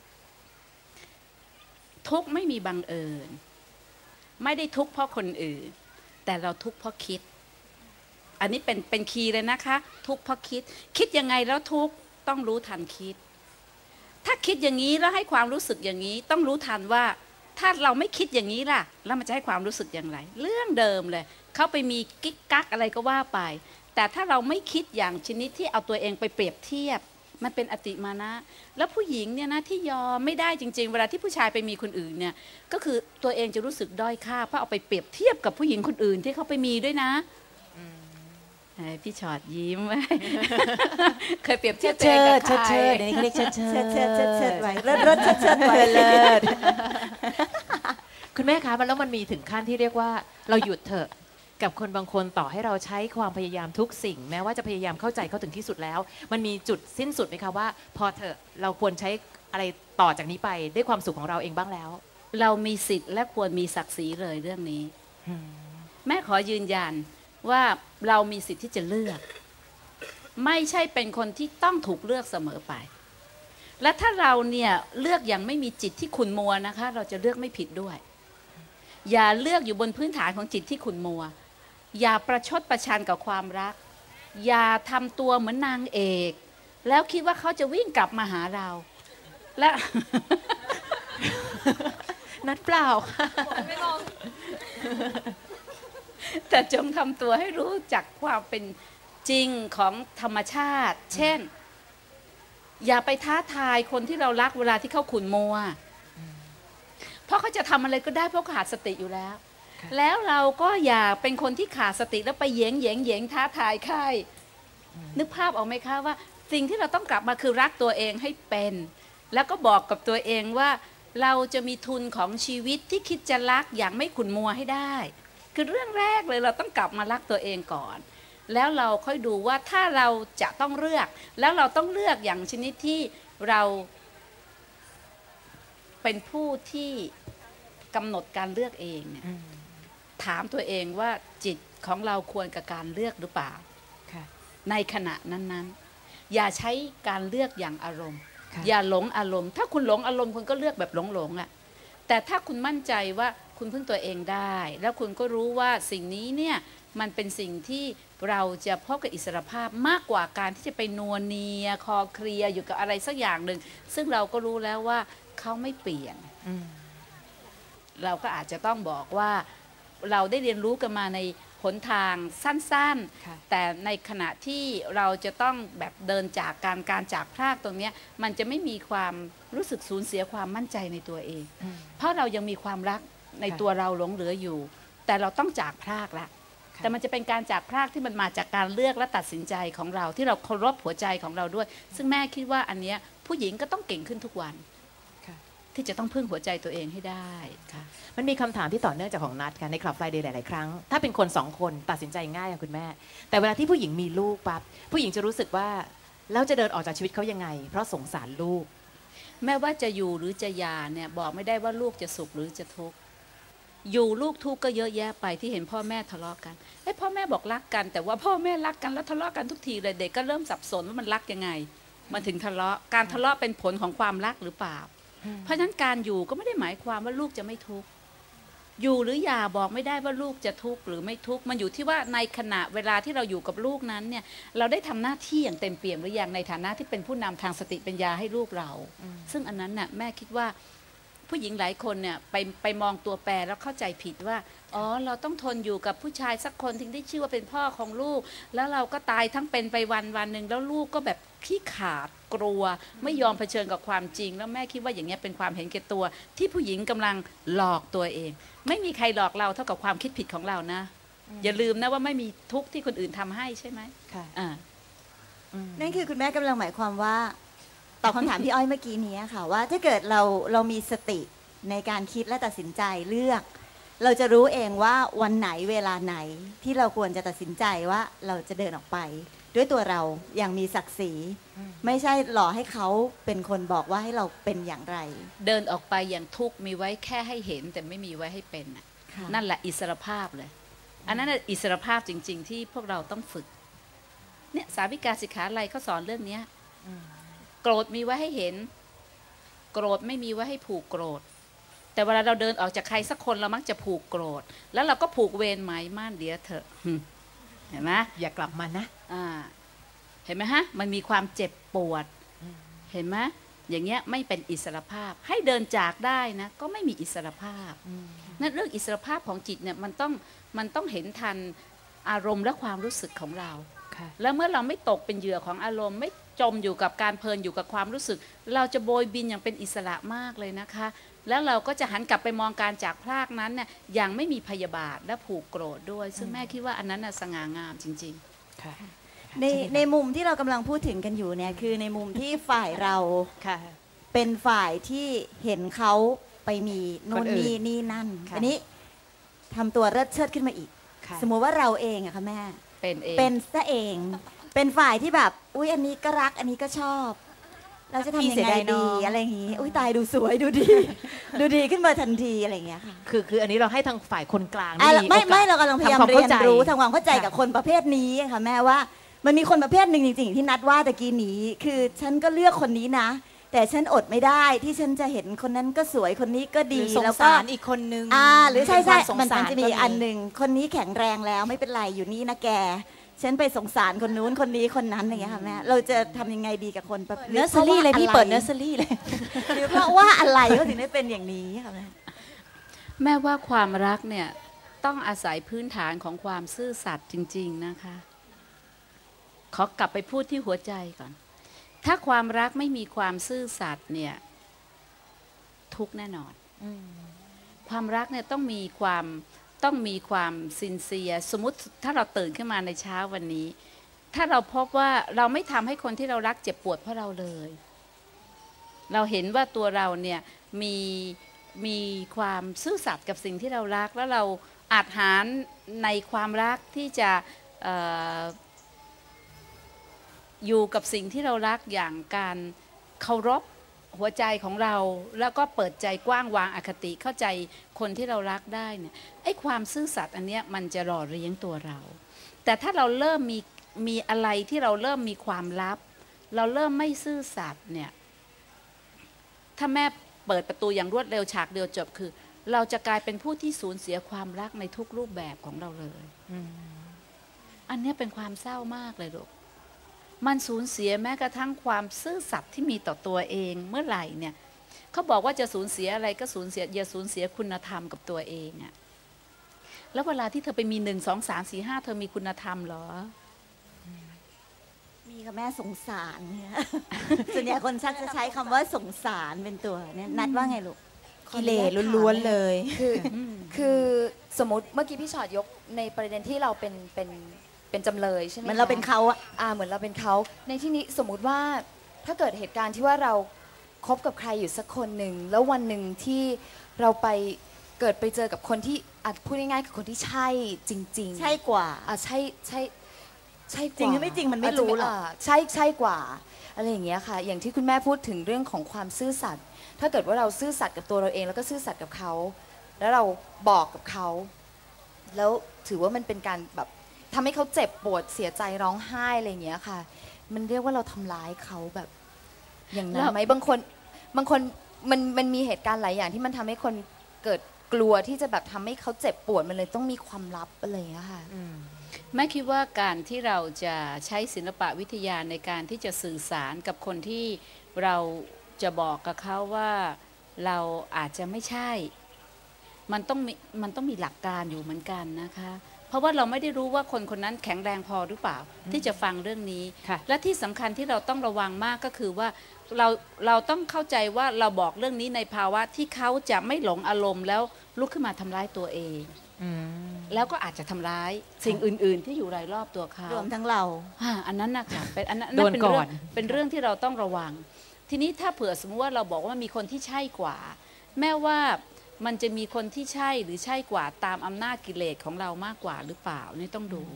ทุกข์ไม่มีบังเอิญไม่ได้ทุกข์เพราะคนอื่นแต่เราทุกข์เพราะคิดอันนี้เป็นคีย์เลยนะคะทุกข์เพราะคิดยังไงแล้วทุกข์ต้องรู้ทันคิดถ้าคิดอย่างนี้แล้วให้ความรู้สึกอย่างนี้ต้องรู้ทันว่าถ้าเราไม่คิดอย่างนี้ล่ะแล้วมันจะให้ความรู้สึกอย่างไรเรื่องเดิมเลยเขาไปมีกิ๊กกักอะไรก็ว่าไปแต่ถ้าเราไม่คิดอย่างชนิดที่เอาตัวเองไปเปรียบเทียบมันเป็นอติมานะแล้วผู้หญิงเนี่ยนะที่ยอมไม่ได้จริงๆเวลาที่ผู้ชายไปมีคนอื่นเนี่ยก็คือตัวเองจะรู้สึกด้อยค่าเพราะเอาไปเปรียบเทียบกับผู้หญิงคนอื่นที่เขาไปมีด้วยนะพี่ชอดยิ้ม เคยเปรียบเทียบตัวเองกับใครเชิดเดี๋ยวนี้เขาเรียกเชิดเชิดไว้เลิศเชิดไว้เลิศคุณแม่คะแล้วมันมีถึงขั้นที่เรียกว่าเราหยุดเถอะกับคนบางคนต่อให้เราใช้ความพยายามทุกสิ่งแม้ว่าจะพยายามเข้าใจเขาถึงที่สุดแล้วมันมีจุดสิ้นสุดไหมคะว่าพอเถอะเราควรใช้อะไรต่อจากนี้ไปด้วยความสุขของเราเองบ้างแล้วเรามีสิทธิ์และควรมีศักดิ์ศรีเลยเรื่องนี้แม่ขอยืนยันว่าเรามีสิทธิ์ที่จะเลือกไม่ใช่เป็นคนที่ต้องถูกเลือกเสมอไปและถ้าเราเนี่ยเลือกอย่างไม่มีจิตที่ขุ่นมัวนะคะเราจะเลือกไม่ผิดด้วยอย่าเลือกอยู่บนพื้นฐานของจิตที่ขุ่นมัวอย่าประชดประชันกับความรักอย่าทำตัวเหมือนนางเอกแล้วคิดว่าเขาจะวิ่งกลับมาหาเราและนัดเปล่าไม่ลองแต่จงทำตัวให้รู้จักความเป็นจริงของธรรมชาติเช่นอย่าไปท้าทายคนที่เรารักเวลาที่เขาขุ่นมัวเพราะเขาจะทำอะไรก็ได้เพราะขาดสติอยู่แล้วแล้วเราก็อย่าเป็นคนที่ขาดสติแล้วไปแยงท้าทายใครนึกภาพออกไหมคะว่าสิ่งที่เราต้องกลับมาคือรักตัวเองให้เป็นแล้วก็บอกกับตัวเองว่าเราจะมีทุนของชีวิตที่คิดจะรักอย่างไม่ขุ่นมัวให้ได้คือเรื่องแรกเลยเราต้องกลับมารักตัวเองก่อนแล้วเราค่อยดูว่าถ้าเราจะต้องเลือกแล้วเราต้องเลือกอย่างชนิดที่เราเป็นผู้ที่กำหนดการเลือกเองเนี่ยถามตัวเองว่าจิตของเราควรกับการเลือกหรือเปล่าในขณะนั้นๆอย่าใช้การเลือกอย่างอารมณ์อย่าหลงอารมณ์ถ้าคุณหลงอารมณ์คุณก็เลือกแบบหลงอะแต่ถ้าคุณมั่นใจว่าคุณพึ่งตัวเองได้แล้วคุณก็รู้ว่าสิ่งนี้เนี่ยมันเป็นสิ่งที่เราจะพบกับอิสรภาพมากกว่าการที่จะไปนัวเนียคอเคลียอยู่กับอะไรสักอย่างหนึ่งซึ่งเราก็รู้แล้วว่าเขาไม่เปลี่ยนเราก็อาจจะต้องบอกว่าเราได้เรียนรู้กันมาในหนทางสั้นๆแต่ในขณะที่เราจะต้องแบบเดินจากการจากพรากตรงนี้มันจะไม่มีความรู้สึกสูญเสียความมั่นใจในตัวเองเพราะเรายังมีความรักในตัวเราหลงเหลืออยู่แต่เราต้องจากพรากละแต่มันจะเป็นการจากพรากที่มันมาจากการเลือกและตัดสินใจของเราที่เราเคารพหัวใจของเราด้วยซึ่งแม่คิดว่าอันเนี้ยผู้หญิงก็ต้องเก่งขึ้นทุกวันที่จะต้องพึ่งหัวใจตัวเองให้ได้ค่ะมันมีคำถามที่ต่อเนื่องจากของนัดค่ะในคลับไฟเดย์หลายๆครั้งถ้าเป็นคนสองคนตัดสินใจง่ายค่ะคุณแม่แต่เวลาที่ผู้หญิงมีลูกปั๊บผู้หญิงจะรู้สึกว่าแล้วจะเดินออกจากชีวิตเขายังไงเพราะสงสารลูกแม้ว่าจะอยู่หรือจะหย่าเนี่ยบอกไม่ได้ว่าลูกจะสุขหรือจะทุกข์อยู่ลูกทุกข์ก็เยอะแยะไปที่เห็นพ่อแม่ทะเลาะกันพ่อแม่บอกรักกันแต่ว่าพ่อแม่รักกันแล้วทะเลาะกันทุกทีเลยเด็กก็เริ่มสับสนว่ามันรักยังไงมันถึงทะเลาะการทะเลาะเป็นผลของความรักหรือเปล่าเพราะฉะนั้นการอยู่ก็ไม่ได้หมายความว่าลูกจะไม่ทุกข์อยู่หรืออย่าบอกไม่ได้ว่าลูกจะทุกข์หรือไม่ทุกข์มันอยู่ที่ว่าในขณะเวลาที่เราอยู่กับลูกนั้นเนี่ยเราได้ทำหน้าที่อย่างเต็มเปี่ยมหรือยังในฐานะที่เป็นผู้นำทางสติปัญญาให้ลูกเราซึ่งอันนั้นน่ะแม่คิดว่าผู้หญิงหลายคนเนี่ยไปมองตัวแปรแล้วเข้าใจผิดว่าอ๋อเราต้องทนอยู่กับผู้ชายสักคนถึงได้ชื่อว่าเป็นพ่อของลูกแล้วเราก็ตายทั้งเป็นไปวันหนึ่งแล้วลูกก็แบบขี้ขาดกลัวไม่ยอมเผชิญกับความจริงแล้วแม่คิดว่าอย่างเงี้ยเป็นความเห็นแก่ตัวที่ผู้หญิงกำลังหลอกตัวเองไม่มีใครหลอกเราเท่ากับความคิดผิดของเรานะอย่าลืมนะว่าไม่มีทุกข์ที่คนอื่นทำให้ใช่ไหมค่ะนั่นคือคุณแม่กำลังหมายความว่าตอบคำถามพี่อ้อยเมื่อกี้นี้ค่ะว่าถ้าเกิดเรามีสติในการคิดและตัดสินใจเลือกเราจะรู้เองว่าวันไหนเวลาไหนที่เราควรจะตัดสินใจว่าเราจะเดินออกไปด้วยตัวเราอย่างมีศักดิ์ศรีไม่ใช่หล่อให้เขาเป็นคนบอกว่าให้เราเป็นอย่างไรเดินออกไปอย่างทุกข์มีไว้แค่ให้เห็นแต่ไม่มีไว้ให้เป็นนั่นแหละอิสรภาพเลยอันนั้นอิสรภาพจริงๆที่พวกเราต้องฝึกเนี่ยสาวิกาสิกขาลัยเขาสอนเรื่องนี้โกรธมีไว้ให้เห็นโกรธไม่มีไว้ให้ผูกโกรธแต่เวลาเราเดินออกจากใครสักคนเรามักจะผูกโกรธแล้วเราก็ผูกเวรหมายมั่นเดี๋ยวเถอะเห็นไหมอย่ากลับมานะเห็นไหมฮะมันมีความเจ็บปวดเห็นไหมอย่างเงี้ยไม่เป็นอิสรภาพให้เดินจากได้นะก็ไม่มีอิสรภาพนั่นเรื่องอิสรภาพของจิตเนี่ยมันต้องเห็นทันอารมณ์และความรู้สึกของเราแล้วเมื่อเราไม่ตกเป็นเหยื่อของอารมณ์ไม่จมอยู่กับการเพลินอยู่กับความรู้สึกเราจะโบยบินอย่างเป็นอิสระมากเลยนะคะแล้วเราก็จะหันกลับไปมองการจากพรากนั้นเนี่ยอย่างไม่มีพยาบาทและผูกโกรธด้วยซึ่งแม่คิดว่าอันนั้นสง่างามจริงๆในมุมที่เรากำลังพูดถึงกันอยู่เนี่ยคือในมุมที่ฝ่ายเราเป็นฝ่ายที่เห็นเขาไปมีโน่คน นอื่นนี่นั่นค่ะอันนี้ทำตัวเลิศเชิดขึ้นมาอีกค่ะสมมุติว่าเราเองอะค่ะแม่เป็นเองเป็นซะเอง เป็นฝ่ายที่แบบอุ๊ยอันนี้ก็รักอันนี้ก็ชอบ เราจะทำยังไงดีอะไรอย่างงี้อุ๊ยตายดูสวยดูดี ดูดีขึ้นมาทันทีอะไรอย่างเงี้ยค่ะคืออันนี้เราให้ทางฝ่ายคนกลางอ่ะด้ไม่เรากำลังพยายามทำควเรียนข้ใจรู้ทำความเข้าใจค่ะกับคนประเภทนี้ค่ะแม่ว่ามันมีคนประเภทหนึ่งจริงๆที่นัดว่าตะกี้นี้คือฉันก็เลือกคนนี้นะ แต่ฉันอดไม่ได้ที่ฉันจะเห็นคนนั้นก็สวยคนนี้ก็ดีหรือสงแล้วก็สารอีกคนนึงหรือใช่ใช่ควาสงมันสารจะมีก็อันหนึ่งคนนี้แข็งแรงแล้วไม่เป็นไรอยู่นี่นะแก ฉันไปสงสารคนนู้นคนนี้คนนั้นอย่างเงี้ยค่ะแม่เราจะทำยังไงดีกับคนประเภทเนอร์เซอรี่เลยพี่เปิดเนอร์เซอรี่เลยหรือเพราะว่าอะไรก็ถึงได้เป็นอย่างนี้ค่ะแม่แม่ว่าความรักเนี่ยต้องอาศัยพื้นฐานของความซื่อสัตย์จริง ๆนะคะ ขอกลับไปพูดที่หัวใจก่อน ถ้าความรักไม่มีความซื่อสัตย์เนี่ยทุกข์แน่นอนความรักเนี่ยต้องมีความซินเซียสมมติถ้าเราตื่นขึ้นมาในเช้าวันนี้ ถ้าเราพบว่าเราไม่ทำให้คนที่เรารักเจ็บปวดเพราะเราเลย เราเห็นว่าตัวเราเนี่ยมีความซื่อสัตย์กับสิ่งที่เรารักแล้วเราอาจหารในความรักที่จะอยู่กับสิ่งที่เรารักอย่างการเคารพหัวใจของเราแล้วก็เปิดใจกว้างวางอคติเข้าใจคนที่เรารักได้เนี่ยไอ้ความซื่อสัตย์อันเนี้ยมันจะหล่อเลี้ยงตัวเรา แต่ถ้าเราเริ่มมีอะไรที่เราเริ่มมีความลับ เราเริ่มไม่ซื่อสัตย์เนี่ยถ้าแม่เปิดประตูอย่างรวดเร็วฉากเดียวจบคือ เราจะกลายเป็นผู้ที่สูญเสียความรักในทุกรูปแบบของเราเลยอันเนี้ยเป็นความเศร้ามากเลยลูกมันสูญเสียแม้กระทั่งความซื่อสัตย์ที่มีต่อตัวเองเมื่อไหร่เนี่ยเขาบอกว่าจะสูญเสียอะไรก็สูญเสียอย่าสูญเสียคุณธรรมกับตัวเองอะแล้วเวลาที่เธอไปมี1 2 3 4 5เธอมีคุณธรรมเหรอมีค่ะแม่สงสารเนี่ย ส่วนใหญ่คนชักจะใช้คำว่าสงสารเป็นตัวเนี่ยนัดว่าไงลูกกิเลสล้วนๆเลยคือสมมติเมื่อกี้พี่ชอดยกในประเด็นที่เราเป็นจำเลยใช่ไหมเหมือนเราเป็นเขาอะเหมือนเราเป็นเขาในที่นี้สมมุติว่าถ้าเกิดเหตุการณ์ที่ว่าเราคบกับใครอยู่สักคนหนึ่งแล้ววันหนึ่งที่เราเกิดไปเจอกับคนที่อาจพูดง่ายๆคือคนที่ใช่จริงๆใช่กว่าใช่กว่าจริงหรือไม่จริงมันไม่รู้หรอกใช่กว่าอะไรอย่างเงี้ยค่ะอย่างที่คุณแม่พูดถึงเรื่องของความซื่อสัตย์ถ้าเกิดว่าเราซื่อสัตย์กับตัวเราเองแล้วก็ซื่อสัตย์กับเขาแล้วเราบอกกับเขาแล้วถือว่ามันเป็นการแบบทำให้เขาเจ็บปวดเสียใจร้องไห้อะไรอย่างเงี้ยค่ะมันเรียกว่าเราทำร้ายเขาแบบอย่างนั้นไหมบางคนมันมีเหตุการณ์หลายอย่างที่มันทำให้คนเกิดกลัวที่จะแบบทำให้เขาเจ็บปวดมันเลยต้องมีความลับอะไรอย่างเงี้ยค่ะแม่คิดว่าการที่เราจะใช้ศิลปะวิทยาในการที่จะสื่อสารกับคนที่เราจะบอกกับเขาว่าเราอาจจะไม่ใช่มันต้องมีหลักการอยู่เหมือนกันนะคะเพราะว่าเราไม่ได้รู้ว่าคนคนนั้นแข็งแรงพอหรือเปล่าที่จะฟังเรื่องนี้และที่สำคัญที่เราต้องระวังมากก็คือว่าเราต้องเข้าใจว่าเราบอกเรื่องนี้ในภาวะที่เขาจะไม่หลงอารมณ์แล้วลุกขึ้นมาทำร้ายตัวเองแล้วก็อาจจะทำร้ายสิ่งอื่นๆที่อยู่รายรอบตัวเขารวมทั้งเราอันนั้นนะคะเป็นอันนั้นเป็นเรื่องที่เราต้องระวังทีนี้ถ้าเผื่อสมมติว่าเราบอกว่ามีคนที่ใช่กว่าแม้ว่ามันจะมีคนที่ใช่หรือใช่กว่าตามอำนาจกิเลสของเรามากกว่าหรือเปล่านี่ต้องดู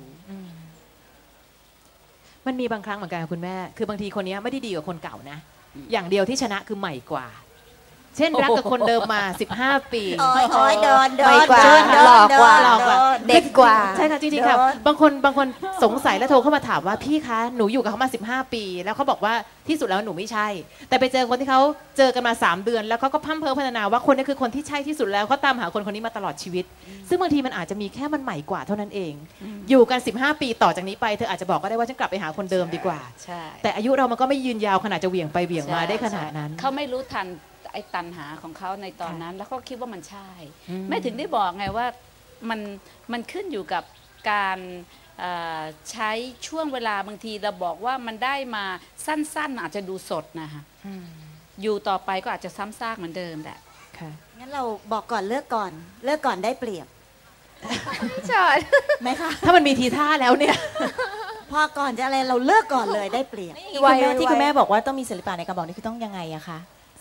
มันมีบางครั้งเหมือนกันคุณแม่คือบางทีคนนี้ไม่ได้ดีกว่าคนเก่านะอย่างเดียวที่ชนะคือใหม่กว่าเช่นรักกับคนเดิมมา15 ปีโอ้ยโดนกว่าหลอกกว่าเด็กกว่าใช่ค่ะจริงๆค่ะบางคนสงสัยแล้วโทรเข้ามาถามว่าพี่คะหนูอยู่กับเขามา15 ปีแล้วเขาบอกว่าที่สุดแล้วหนูไม่ใช่แต่ไปเจอคนที่เขาเจอกันมา3 เดือนแล้วเขาก็พัฒนาว่าคนนี้คือคนที่ใช่ที่สุดแล้วเขาตามหาคนคนนี้มาตลอดชีวิตซึ่งบางทีมันอาจจะมีแค่มันใหม่กว่าเท่านั้นเองอยู่กัน15 ปีต่อจากนี้ไปเธออาจจะบอกก็ได้ว่าฉันกลับไปหาคนเดิมดีกว่าแต่อายุเรามันก็ไม่ยืนยาวขนาดจะเหวี่ยงไปเหวี่ยงมาได้ขนาดนั้นเขาไม่รู้ทันไอ้ตัณหาของเขาในตอนนั้นแล้วก็คิดว่ามันใช่ไม่ถึงได้บอกไงว่ามันขึ้นอยู่กับการใช้ช่วงเวลาบางทีเราบอกว่ามันได้มาสั้นๆอาจจะดูสดนะคะอยู่ต่อไปก็อาจจะซ้ำซากเหมือนเดิมแหละงั้นเราบอกก่อนเลิกก่อนได้เปรียบใช่ไหมคะถ้ามันมีทีท่าแล้วเนี่ยพอก่อนจะอะไรเราเลิกก่อนเลยได้เปรียบที่คุณแม่บอกว่าต้องมีศิลปะในการบอกนี่คือต้องยังไงอะคะ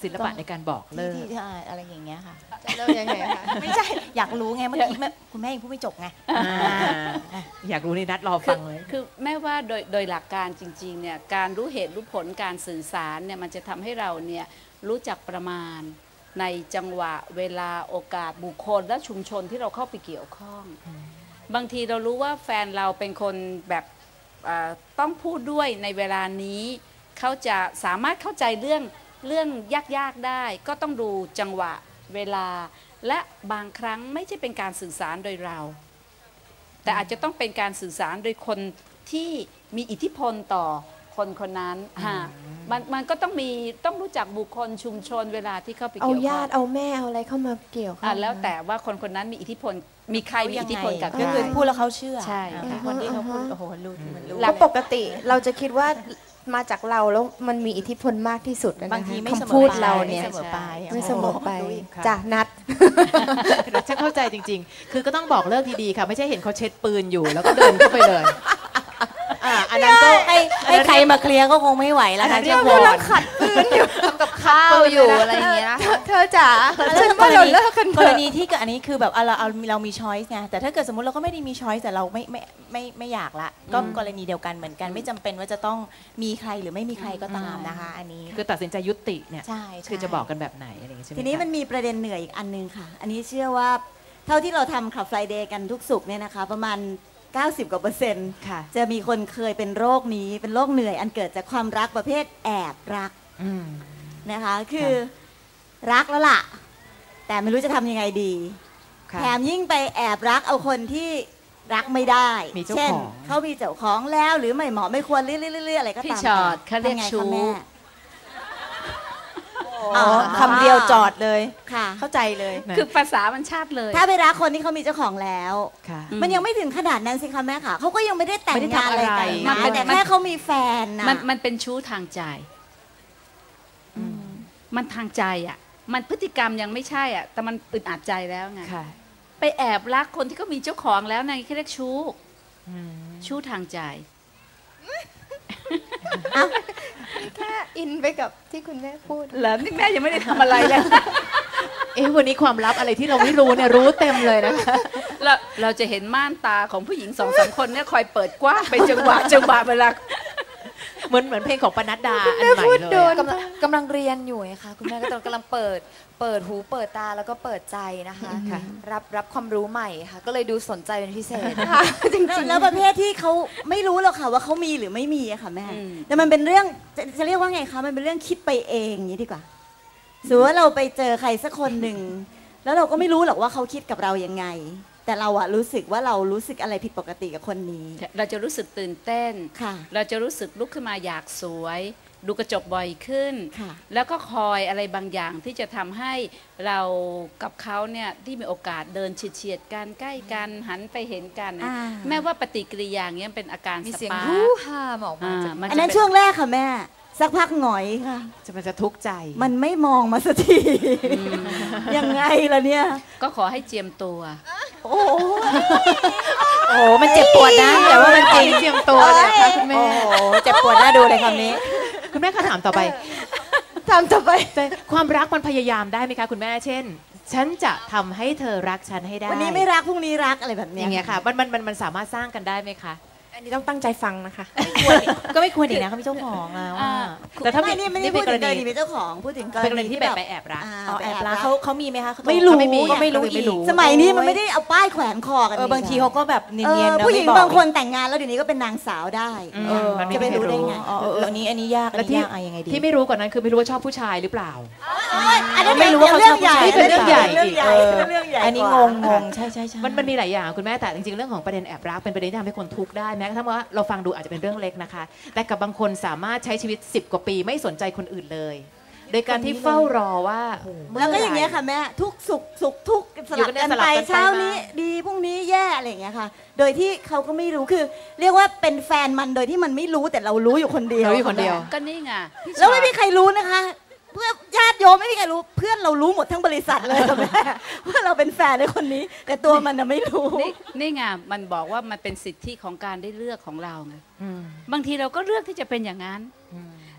ศิลปะในการบอกเลิกที่อะไรอย่างเงี้ยค่ะจะเลิกยังไงคะไม่ใช่อยากรู้ไงเมื่อกี้คุณแม่ยังพูดไม่จบไงอยากรู้นี่นัดรอฟังเลยคือแม้ว่าโดยหลักการจริงๆเนี่ยการรู้เหตุรู้ผลการสื่อสารเนี่ยมันจะทำให้เราเนี่ยรู้จักประมาณในจังหวะเวลาโอกาสบุคคลและชุมชนที่เราเข้าไปเกี่ยวข้อง บางทีเรารู้ว่าแฟนเราเป็นคนแบบต้องพูดด้วยในเวลานี้เขาจะสามารถเข้าใจเรื่องยากๆได้ก็ต้องดูจังหวะเวลาและบางครั้งไม่ใช่เป็นการสื่อสารโดยเรา แต่อาจจะต้องเป็นการสื่อสารโดยคนที่มีอิทธิพลต่อคนคนนั้นมันก็ต้องรู้จักบุคคลชุมชนเวลาที่เข้าไปเอาเกี่ยวข้องญาติเอาแม่เอาอะไรเข้ามาเกี่ยวข้องแล้วแต่ว่าคนคนนั้นมีอิทธิพลมีใครมีอิทธิพลกับก็ใครคือพูดแล้วเขาเชื่อใช่คนที่เขาพูดโอ้โหรู้มันรู้แล้วปกติเราจะคิดว่ามาจากเราแล้วมันมีอิทธิพลมากที่สุดนะคะบางทีไม่เสมอคำพูดเราเนี่ยไม่เสมอไปไม่เสมอไปค่ะจ้ะนัดฉันเข้าใจจริงๆ คือก็ต้องบอกเลิกดีๆ ค่ะ ไม่ใช่เห็นเขาเช็ดปืนอยู่แล้วก็เดินเข้าไปเลยอันนั้นก็ให้ใครมาเคลียร์ก็คงไม่ไหวแล้วอันนั้นะนเจ้าเรียกวว่าอนขัดปืนอยู่ทำกับข้าวอยู่อะไรอย่างเงี้ยเธอจ๋าแล้วฉันกว่าร เราณีเลิกกันเถกรอะณีที่เกิดอันนี้คือแบบเรามีช้อยส์ไงแต่ถ้าเกิดสมมติเราก็ไม่ได้มีช้อยส์แต่เราไม่อยากละก็กรณีเดียวกันเหมือนกันไม่จำเป็นว่าจะต้องมีใครหรือไม่มีใครก็ตามนะคะ อันนี้คือตัดสินใจยุติเนี่ยใช่คือจะบอกกันแบบไหนอะไรอย่างงี้ใช่ไหมทีนี้คะมันมีประเด็นเหนื่อยอีกอันนึงค่ะ อันนี้เชื่อว่าเท่าที่เราทำคลับไฟเดย์กันทุกศุกร์เนี่ยนะคะประมาณ 90 กว่า% ค่ะจะมีคนเคยเป็นโรคนี้เป็นโรคเหนื่อยอันเกิดจากความรักประเภทแอบรักอืมนะคะคือรักแล้วล่ะ แต่ไม่รู้จะทำยังไงดีค่ะแถมยิ่งไปแอบรักเอาคนที่รักไม่ได้มีเจ้าเช่นของเขามีเจ้าของแล้วหรือไม่เหมาะไม่ควรเรื่อยๆอะไรก็ตามพี่ชอตเขาเรียกทำไงชู้คะแม่อ๋อคำเดียวจอดเลยค่ะเข้าใจเลยคือภาษามันชัดเลยถ้าไปรักคนที่เขามีเจ้าของแล้วค่ะมันยังไม่ถึงขนาดนั้นสิคะแม่ค่ะเขาก็ยังไม่ได้แต่งไม่ได้งานทำอะไรอะไรกันนะแต่แค่เขามีแฟนนะมันเป็นชู้ทางใจมันทางใจอ่ะมันพฤติกรรมยังไม่ใช่อ่ะแต่มันอึดอัดใจแล้วไงค่ะไปแอบรักคนที่เขามีเจ้าของแล้วนั่นเขาเรียกชู้อืมชู้ทางใจแค่อินไปกับที่คุณแม่พูดแล้วนี่แม่ยังไม่ได้ทำอะไรเลยวันนี้ความลับอะไรที่เราไม่รู้เนี่ยรู้เต็มเลยนะคะเราจะเห็นม่านตาของผู้หญิง2-3 คนเนี่ยคอยเปิดกว้างเป็นจังหวะเวลาเหมือนเพลงของปนัดดาอันใหม่เลยอะกำลังเรียนอยู่ไงคะคุณแม่ก็กำลังเปิดหูเปิดตาแล้วก็เปิดใจนะคะค่ะรับความรู้ใหม่ค่ะ ก็เลยดูสนใจเป็นพิเศษแล้วประเภทที่เขาไม่รู้หรอกค่ะว่าเขามีหรือไม่มีอะค่ะแม่อืมแต่มันเป็นเรื่องจะเรียกว่าไงคะมันเป็นเรื่องคิดไปเองอย่างนี้ดีกว่าสมมติว่าเราไปเจอใครสักคนหนึ่งแล้วเราก็ไม่รู้หรอกว่าเขาคิดกับเรายังไง แต่เราอะรู้สึกว่าเรารู้สึกอะไรผิดปกติกับคนนี้เราจะรู้สึกตื่นเต้นค่ะเราจะรู้สึกลุกขึ้นมาอยากสวย ดูกระจกบ่อยขึ้นค่ะแล้วก็คอยอะไรบางอย่างที่จะทำให้เรากับเขาเนี่ยที่มีโอกาสเดินเฉียดๆกันใกล้กันหันไปเห็นกันอ่าแม้ว่าปฏิกิริยาอย่างเงี้ยเป็นอาการมีสเสียงปาฮู้ร์คฮ่ามออกมาจากมันอันนั้นช่วงแรกค่ะแม่ สักพักหงอยค่ะมันจะทุกข์ใจมันไม่มองมาสักทียังไงล่ะเนี่ยก็ขอให้เจียมตัวโอ้โอ้โหมันเจ็บปวดนะแต่ว่ามันจริงเจียมตัวเลยค่ะคุณแม่โอ้โหเจ็บปวดน่าดูเลยคำนี้คุณแม่คะถามต่อไปทำต่อไปแต่ความรักมันพยายามได้ไหมคะคุณแม่ เช่น ฉันจะทำให้เธอรักฉันให้ได้วันนี้ไม่รักพรุ่งนี้รักอะไรแบบอเนี้ยย่างเงี้ยค่ะมันสามารถสร้างกันได้ไหมคะอันนี้ต้องตั้งใจฟังนะคะก็ไม่ควรอีกนะเขามีเจ้าของแล้วอะแต่ถ้าไม่นี่ไม่ได้นี่พูเป็ดนกถึรงกรณีณีเป็นเจ้าของพูดถึงกรเป็นกรณีณีที่ที่แบบแบบไปแอบรักอ๋อแอบรักเขามีไหมคะไม่รู้ก็ไม่รู้ไม่รู้อีกสมัยนี้มันไม่ได้เอาป้ายแขวนคอกันบางทีเขาก็แบบเนียนๆนะผู้หญิงไม่อบางคนแต่งงานแล้วเดี๋ยวนี้ก็เป็นนางสาวได้เออมันจะไปรู้ได้ไงอ๋ออันนี้ยากอันและนี้ที่ยากอะยังไงดีที่ไม่รู้กว่านั้นคือไม่รู้ว่าชอบผู้ชายหรือเปล่าอันนั้นไม่รู้ว่าเขาเรื่องใหญ่ชอบผู้ชายเรื่องใหญ่เรื่องใหญ่เรื่องใหญ่อันนี้กว่างงใช่มันมีหลายอย่างคุณแม่แต่จริงๆเรื่องของประเด็นแอบรักเป็นประเด็นที่ทำให้คนทุกข์ได้แม้กระทั่งว่าเราฟังดูอาจจะเป็นเรื่องเล็กนะคะ แต่กับบางคนสามารถใช้ชีวิต10 กว่าปีไม่สนใจคนอื่นเลย โดยการที่เฝ้ารอว่าเมื่แล้วก็ไหร่อย่างเงี้ยค่ะแม่ทุกสุขทุกสอยู่ลับกันกันสลับไปกันไปเช้ามานี้ดีพรุ่งนี้แย่อะไรอย่างเงี้ยค่ะ โดยที่เขาก็ไม่รู้คือ เรียกว่าเป็นแฟนมันโดยที่มันไม่รู้แต่เรารู้อยู่คนเดียวรู้อยู่คนเดียวก็นี่ไงพี่แล้วไม่ชอตมีใครรู้นะคะ เพื่อนญาติโยมไม่มีใครรู้เพื่อนเรารู้หมดทั้งบริษัทเลยค่ะแม่ว่าเราเป็นแฟนในคนนี้ แต่ตัวมันน่ะไม่รู้นี่ไงมันบอกว่ามันเป็นสิทธิของการได้เลือกของเราไงอืมบางทีเราก็เลือกที่จะเป็นอย่างนั้นอืม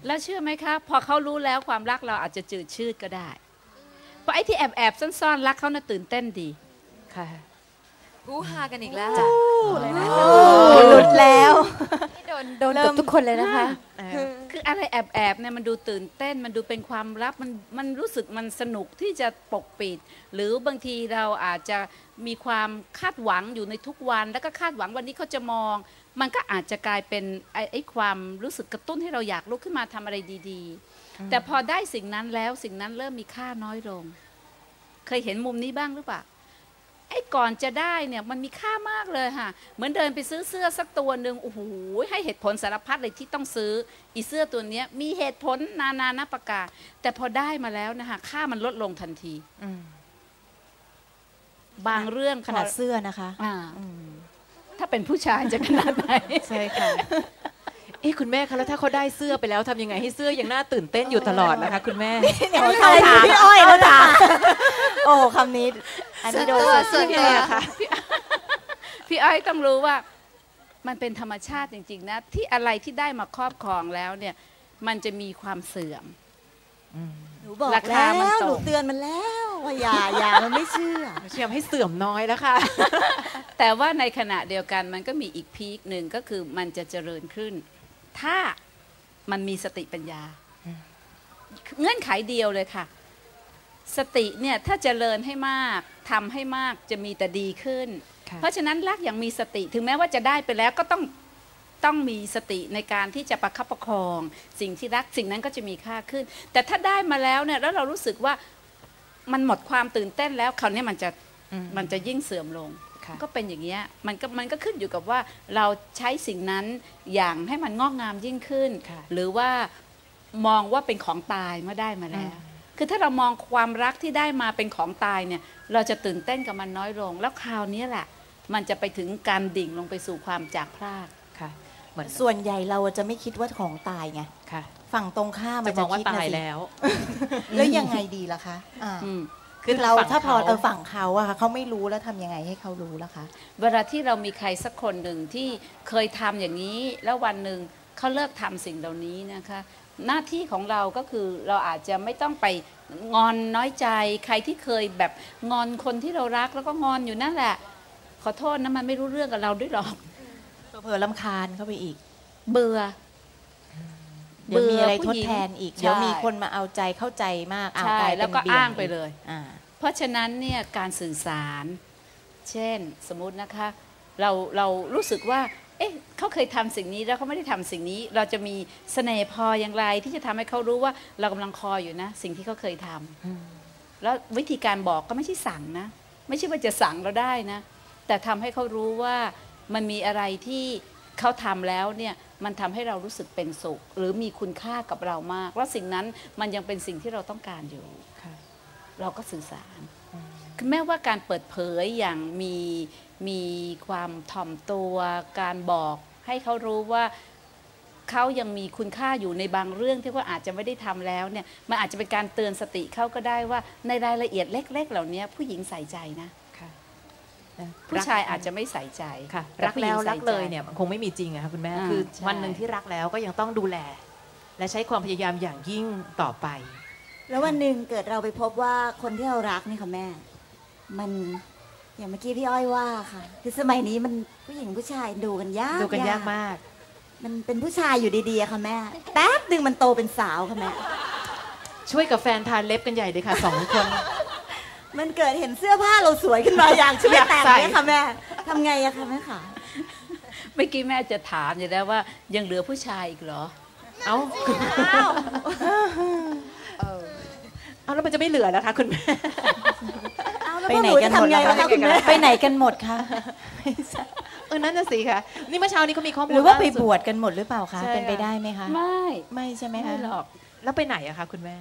แล้วเชื่อไหมคะพอเขารู้แล้วความรักเราอาจจะจืดชืดก็ได้เพราะไอ้ที่แอบซ่อนๆรักเขาน่ะตื่นเต้นดีค่ะฮู้ฮากันอีกแล้วเลยนะหลุดแล้วโดนกับทุกคนเลยนะคะคืออะไรแอบเนี่ยมันดูตื่นเต้นมันดูเป็นความลับมันรู้สึกมันสนุกที่จะปกปิดหรือบางทีเราอาจจะมีความคาดหวังอยู่ในทุกวันแล้วก็คาดหวังวันนี้เขาจะมองมันก็อาจจะกลายเป็นไอ้ความรู้สึกกระตุ้นให้เราอยากลุกขึ้นมาทำอะไรดีๆแต่พอได้สิ่งนั้นแล้วสิ่งนั้นเริ่มมีค่าน้อยลงเคยเห็นมุมนี้บ้างหรือเปล่าไอ้ก่อนจะได้เนี่ยมันมีค่ามากเลยค่ะเหมือนเดินไปซื้อเสื้อสักตัวหนึ่งโอ้โหให้เหตุผลสารพัดเลยที่ต้องซื้ออีเสื้อตัวนี้มีเหตุผลนานาประการแต่พอได้มาแล้วนะคะค่ามันลดลงทันทีบางเรื่องขนาดเสื้อนะคะถ้าเป็นผู้ชายจะขนาดไหนใช่ค่ะคุณแม่คะแล้วถ้าเขาได้เสื้อไปแล้วทำยังไงให้เสื้อยังน่าตื่นเต้นอยู่ตลอดนะคะคุณแม่เนี่ยเขาถามพี่อ้อยแล้วถามโอ้คำนี้อันนี้โดนส่วนตัวค่ะพี่อ้อยต้องรู้ว่ามันเป็นธรรมชาติจริงๆนะที่อะไรที่ได้มาครอบครองแล้วเนี่ยมันจะมีความเสื่อมหนูบอกแล้วหนูเตือนมันแล้วว่าอย่ามันไม่เชื่อเชื่อให้เสื่อมน้อยแล้วค่ะแต่ว่าในขณะเดียวกันมันก็มีอีกพีคหนึ่งก็คือมันจะเจริญขึ้นถ้ามันมีสติปัญญาเงื่อนไขเดียวเลยค่ะสติเนี่ยถ้าเจริญให้มากทำให้มากจะมีแต่ดีขึ้นเพราะฉะนั้นรักอย่างมีสติถึงแม้ว่าจะได้ไปแล้วก็ต้องมีสติในการที่จะประคับประคองสิ่งที่รักสิ่งนั้นก็จะมีค่าขึ้นแต่ถ้าได้มาแล้วเนี่ยแล้วเรารู้สึกว่ามันหมดความตื่นเต้นแล้วคราวนี้มันจะยิ่งเสื่อมลงก็เป็นอย่างเงี้ยมันก็ขึ้นอยู่กับว่าเราใช้สิ่งนั้นอย่างให้มันงอกงามยิ่งขึ้นหรือว่ามองว่าเป็นของตายเมื่อได้มาแล้วคือถ้าเรามองความรักที่ได้มาเป็นของตายเนี่ยเราจะตื่นเต้นกับมันน้อยลงแล้วคราวนี้แหละมันจะไปถึงการดิ่งลงไปสู่ความจากพรากค่ะเหมือนส่วนใหญ่เราจะไม่คิดว่าของตายไงฝั่งตรงข้ามมันจะคิดตายแล้วแล้วยังไงดีล่ะคะคือเราถ้าพอฝั่งเขาอะค่ะเขาไม่รู้แล้วทำยังไงให้เขารู้ล่ะคะเวลาที่เรามีใครสักคนหนึ่งที่เคยทำอย่างนี้แล้ววันหนึ่งเขาเลิกทำสิ่งเหล่านี้นะคะหน้าที่ของเราก็คือเราอาจจะไม่ต้องไปงอนน้อยใจใครที่เคยแบบงอนคนที่เรารักแล้วก็งอนอยู่นั่นแหละขอโทษนะมันไม่รู้เรื่องกับเราด้วยหรอกเผลอรำคาญเข้าไปอีกเบื่อเดี๋ยวมีอะไรทดแทนอีกเดี๋ยวมีคนมาเอาใจเข้าใจมากใช่แล้วก็อ้างไปเลยเพราะฉะนั้นเนี่ยการสื่อสารเช่นสมมุตินะคะเรารู้สึกว่าเขาเคยทำสิ่งนี้แล้วเขาไม่ได้ทำสิ่งนี้เราจะมีเสน่ห์พออย่างไรที่จะทำให้เขารู้ว่าเรากำลังคอยอยู่นะสิ่งที่เขาเคยทำแล้ววิธีการบอกก็ไม่ใช่สั่งนะไม่ใช่ว่าจะสั่งเราได้นะแต่ทำให้เขารู้ว่ามันมีอะไรที่เขาทำแล้วเนี่ยมันทำให้เรารู้สึกเป็นสุขหรือมีคุณค่ากับเรามากแล้วสิ่งนั้นมันยังเป็นสิ่งที่เราต้องการอยู่เราก็สื่อสารคือแม้ว่าการเปิดเผยอย่างมีความถ่อมตัวการบอกให้เขารู้ว่าเขายังมีคุณค่าอยู่ในบางเรื่องที่ว่าอาจจะไม่ได้ทำแล้วเนี่ยมันอาจจะเป็นการเตือนสติเขาก็ได้ว่าในรายละเอียดเล็กๆเหล่านี้ผู้หญิงใส่ใจนะผู้ชายอาจจะไม่ใส่ใจรักแล้วรักเลยเนี่ยคงไม่มีจริงอะค่ะคุณแม่คือวันหนึ่งที่รักแล้วก็ยังต้องดูแลและใช้ความพยายามอย่างยิ่งต่อไปแล้ววันหนึ่งเกิดเราไปพบว่าคนที่เรารักนี่ค่ะแม่มันอย่างเมื่อกี้พี่อ้อยว่าค่ะคือสมัยนี้มันผู้หญิงผู้ชายดูกันยากมากมันเป็นผู้ชายอยู่ดีๆค่ะแม่แป๊บนึงมันโตเป็นสาวค่ะแม่ช่วยกับแฟนทานเล็บกันใหญ่เลยค่ะ2 คนมันเกิดเห็นเสื้อผ้าเราสวยขึ้นมาอย่างช่วยแต่งเนี่ยค่ะแม่ทำไงอะคะแม่ค่ะเมื่อกี้แม่จะถามอยู่แล้วว่ายังเหลือผู้ชายอีกเหรอแล้วมันจะไม่เหลือแล้วคะคุณแม่ไปไหนกันหมดคะคุณแม่ไปไหนกันหมดคะนั่นน่ะสิค่ะนี่เมื่อเช้านี้เขามีข้อมูลหรือว่าไปบวชกันหมดหรือเปล่าคะเป็นไปได้ไหมคะไม่ใช่ไหมคะหรอกแล้วไปไหนอะคะคุณแม่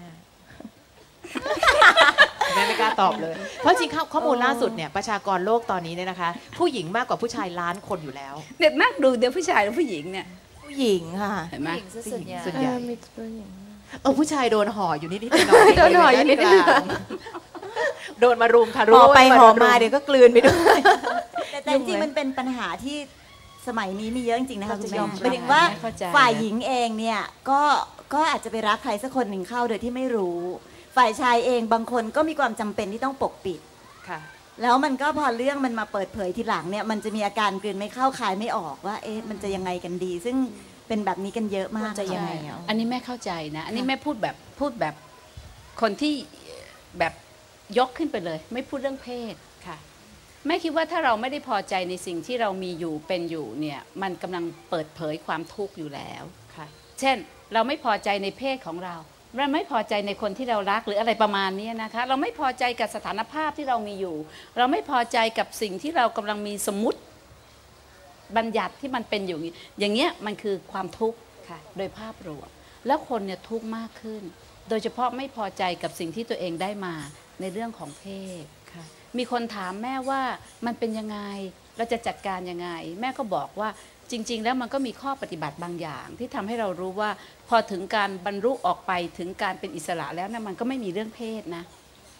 แม่ไม่กล้าตอบเลยเพราะจริงข้อมูลล่าสุดเนี่ยประชากรโลกตอนนี้เนี่ยนะคะผู้หญิงมากกว่าผู้ชายล้านคนอยู่แล้วเด็กนั่งดูเดี๋ยวผู้ชายหรือผู้หญิงเนี่ยผู้หญิงค่ะเห็นไหมส่วนใหญ่ผู้ชายโดนห่ออยู่นิดๆหน่อยโดนห่ออยู่นิดๆโดนมารุมค่ะห่อไปห่อมาเดี๋ยวก็กลืนไปด้วยแต่จริงมันเป็นปัญหาที่สมัยนี้มีเยอะจริงๆนะคะคุณแม่หมายถึงว่าฝ่ายหญิงเองเนี่ยก็ก็อาจจะไปรักใครสักคนหนึ่งเข้าโดยที่ไม่รู้ฝ่ายชายเองบางคนก็มีความจำเป็นที่ต้องปกปิดแล้วมันก็พอเรื่องมันมาเปิดเผยทีหลังเนี่ยมันจะมีอาการกลืนไม่เข้าคายไม่ออกว่าเอ๊ะมันจะยังไงกันดีซึ่งเป็นแบบนี้กันเยอะมากจะยังไงอันนี้แม่เข้าใจนะอันนี้แม่พูดแบบคนที่แบบยกขึ้นไปเลยไม่พูดเรื่องเพศค่ะแม่คิดว่าถ้าเราไม่ได้พอใจในสิ่งที่เรามีอยู่เป็นอยู่เนี่ยมันกำลังเปิดเผยความทุกข์อยู่แล้วค่ะเช่นเราไม่พอใจในเพศของเราไม่พอใจในคนที่เรารักหรืออะไรประมาณนี้นะคะเราไม่พอใจกับสถานภาพที่เรามีอยู่เราไม่พอใจกับสิ่งที่เรากำลังมีสมมุติบัญญัติที่มันเป็นอยู่อย่างเงี้ยมันคือความทุกข์ค่ะโดยภาพรวมแล้วคนเนี่ยทุกข์มากขึ้นโดยเฉพาะไม่พอใจกับสิ่งที่ตัวเองได้มาในเรื่องของเพศค่ะมีคนถามแม่ว่ามันเป็นยังไงเราจะจัดการยังไงแม่ก็บอกว่าจริงๆแล้วมันก็มีข้อปฏิบัติบางอย่างที่ทำให้เรารู้ว่าพอถึงการบรรลุออกไปถึงการเป็นอิสระแล้วนะมันก็ไม่มีเรื่องเพศนะ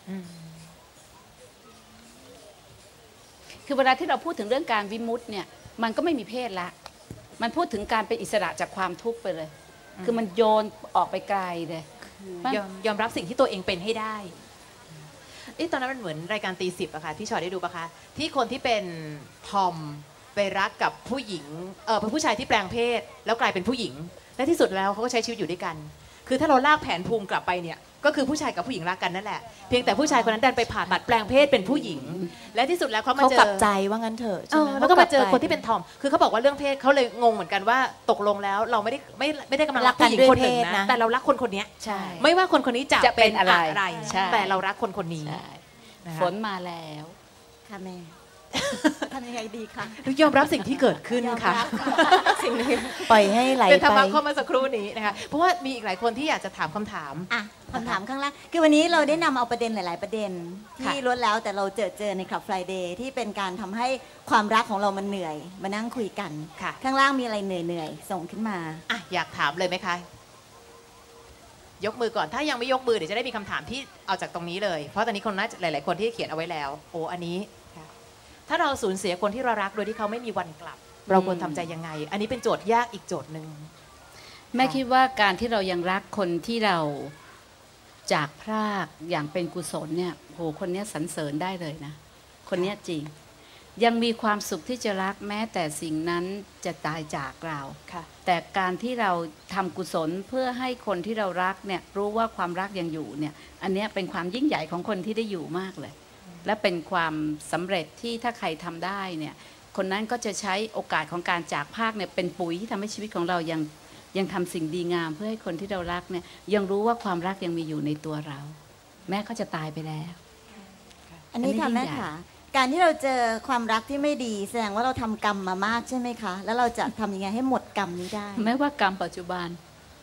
คือเวลาที่เราพูดถึงเรื่องการวิมุตติเนี่ยมันก็ไม่มีเพศละมันพูดถึงการเป็นอิสระจากความทุกข์ไปเลยคือมันโยนออกไปไกลเลยยอมรับสิ่งที่ตัวเองเป็นให้ได้ตอนนั้นมันเหมือนรายการตีสิบอะค่ะที่ชอได้ดูปะคะที่คนที่เป็นทอมไปรักกับผู้หญิงเป็นผู้ชายที่แปลงเพศแล้วกลายเป็นผู้หญิงและที่สุดแล้วเขาก็ใช้ชีวิตอยู่ด้วยกันคือถ้าเราลากแผนภูมิกลับไปเนี่ยก็คือผู้ชายกับผู้หญิงรักกันนั่นแหละเพียงแต่ผู้ชายคนนั้นดันไปผ่าตัดแปลงเพศเป็นผู้หญิงและที่สุดแล้วเขามาเจอกลับใจว่างั้นเถอะใช่ไหมแล้วก็มาเจอคนที่เป็นทอมคือเขาบอกว่าเรื่องเพศเขาเลยงงเหมือนกันว่าตกลงแล้วเราไม่ได้กำลังรักผู้หญิงคนหนึ่งนะแต่เรารักคนคนนี้ไม่ว่าคนคนนี้จะเป็นอะไรแต่เรารักคนคนนี้ฝนมาแล้วค่ะแม่ทำยังไงดีคะยอมรับสิ่งที่เกิดขึ้นค่ะสิ่งนี้ปล่อยให้ไหลไปเป็นธรรมะเข้ามาสักครู่นี้นะคะเพราะว่ามีอีกหลายคนที่อยากจะถามคำถามคำถามข้างล่างคือวันนี้เราได้นำเอาประเด็นหลายๆประเด็นที่ล้วนแล้วแต่เราเจอในคลับ Friday ที่เป็นการทำให้ความรักของเรามันเหนื่อยมานั่งคุยกันข้างล่างมีอะไรเหนื่อยส่งขึ้นมาอยากถามเลยไหมคะยกมือก่อนถ้ายังไม่ยกมือเดี๋ยวจะได้มีคำถามที่เอาจากตรงนี้เลยเพราะตอนนี้คนน่าหลายๆคนที่เขียนเอาไว้แล้วอันนี้ถ้าเราสูญเสียคนที่เรารักโดยที่เขาไม่มีวันกลับเราควรทำใจยังไงอันนี้เป็นโจทย์ยากอีกโจทย์หนึ่งแม่คิดว่าการที่เรายังรักคนที่เราจากพรากอย่างเป็นกุศลเนี่ยคนนี้สรรเสริญได้เลยนะคนนี้จริงยังมีความสุขที่จะรักแม้แต่สิ่งนั้นจะตายจากเราแต่การที่เราทำกุศลเพื่อให้คนที่เรารักเนี่ยรู้ว่าความรักยังอยู่เนี่ยอันนี้เป็นความยิ่งใหญ่ของคนที่ได้อยู่มากเลยและเป็นความสำเร็จที่ถ้าใครทำได้เนี่ยคนนั้นก็จะใช้โอกาสของการจากพรากเนี่ยเป็นปุ๋ยที่ทำให้ชีวิตของเรายังทำสิ่งดีงามเพื่อให้คนที่เรารักเนี่ยยังรู้ว่าความรักยังมีอยู่ในตัวเราแม้เขาจะตายไปแล้วอันนี้ค่ะแม่ค่ะการที่เราเจอความรักที่ไม่ดีแสดงว่าเราทำกรรมมามากใช่ไหมคะแล้วเราจะทำยังไงให้หมดกรรมนี้ได้ไม่ว่ากรรมปัจจุบัน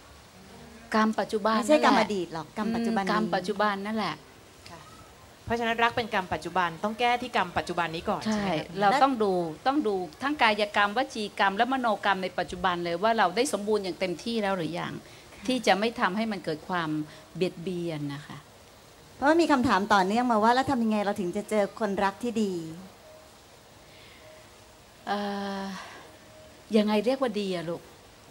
ไม่ใช่กรรมอดีตหรอกกรรมปัจจุบันนั่นแหละเพราะฉะนั้นรักเป็นกรรมปัจจุบันต้องแก้ที่กรรมปัจจุบันนี้ก่อนใช่เราต้องดูทั้งกายกรรมวจีกรรมและมโนกรรมในปัจจุบันเลยว่าเราได้สมบูรณ์อย่างเต็มที่แล้วหรือยังที่จะไม่ทำให้มันเกิดความเบียดเบียนนะคะเพราะว่ามีคำถามต่อเนื่องมาว่าแล้วทำยังไงเราถึงจะเจอคนรักที่ดียังไงเรียกว่าดีอะลูก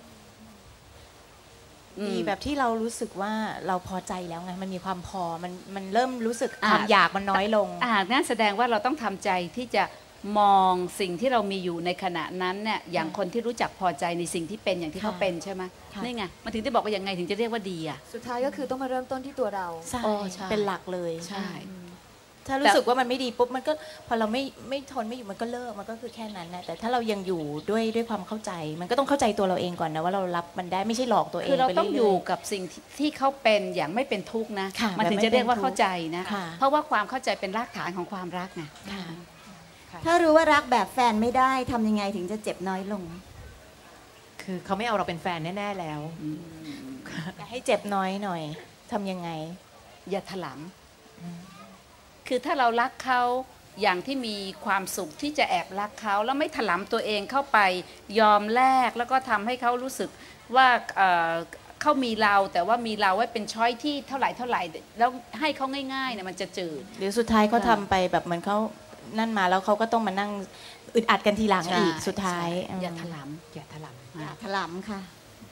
ดีแบบที่เรารู้สึกว่าเราพอใจแล้วไงมันมีความพอมันเริ่มรู้สึกความอยากมันน้อยลงนั่นแสดงว่าเราต้องทำใจที่จะมองสิ่งที่เรามีอยู่ในขณะนั้นเนี่ยอย่างคนที่รู้จักพอใจในสิ่งที่เป็นอย่างที่เขาเป็นใช่ไหมนี่ไงมันถึงได้บอกว่ายังไงถึงจะเรียกว่าดีอ่ะสุดท้ายก็คือต้องมาเริ่มต้นที่ตัวเราใช่เป็นหลักเลยใช่ถ้ารู้สึกว่ามันไม่ดีปุ๊บมันก็พอเราไม่ทนไม่อยู่มันก็เลิกมันก็คือแค่นั้นนะแต่ถ้าเรายังอยู่ด้วยความเข้าใจมันก็ต้องเข้าใจตัวเราเองก่อนนะว่าเรารับมันได้ไม่ใช่หลอกตัวเองคือเราต้องอยู่กับสิ่งที่เขาเป็นอย่างไม่เป็นทุกข์นะมันถึงจะเรียกว่าเข้าใจนะเพราะว่าความเข้าใจเป็นรากฐานของความรักไงถ้ารู้ว่ารักแบบแฟนไม่ได้ทำยังไงถึงจะเจ็บน้อยลงคือเขาไม่เอาเราเป็นแฟนแน่ๆแล้วให้เจ็บน้อยหน่อยทำยังไงอย่าถลำคือถ้าเรารักเขาอย่างที่มีความสุขที่จะแอบรักเขาแล้วไม่ถลำตัวเองเข้าไปยอมแลกแล้วก็ทำให้เขารู้สึกว่าเขามีเราแต่ว่ามีเราไว้เป็นช้อยที่เท่าไหร่แล้วให้เขาง่ายๆเนี่ยมันจะจืดหรือสุดท้ายเขาทำไปแบบเหมือนเขานั่นมาแล้วเขาก็ต้องมานั่งอึดอัดกันทีหลังอีกสุดท้ายอย่าถลำค่ะ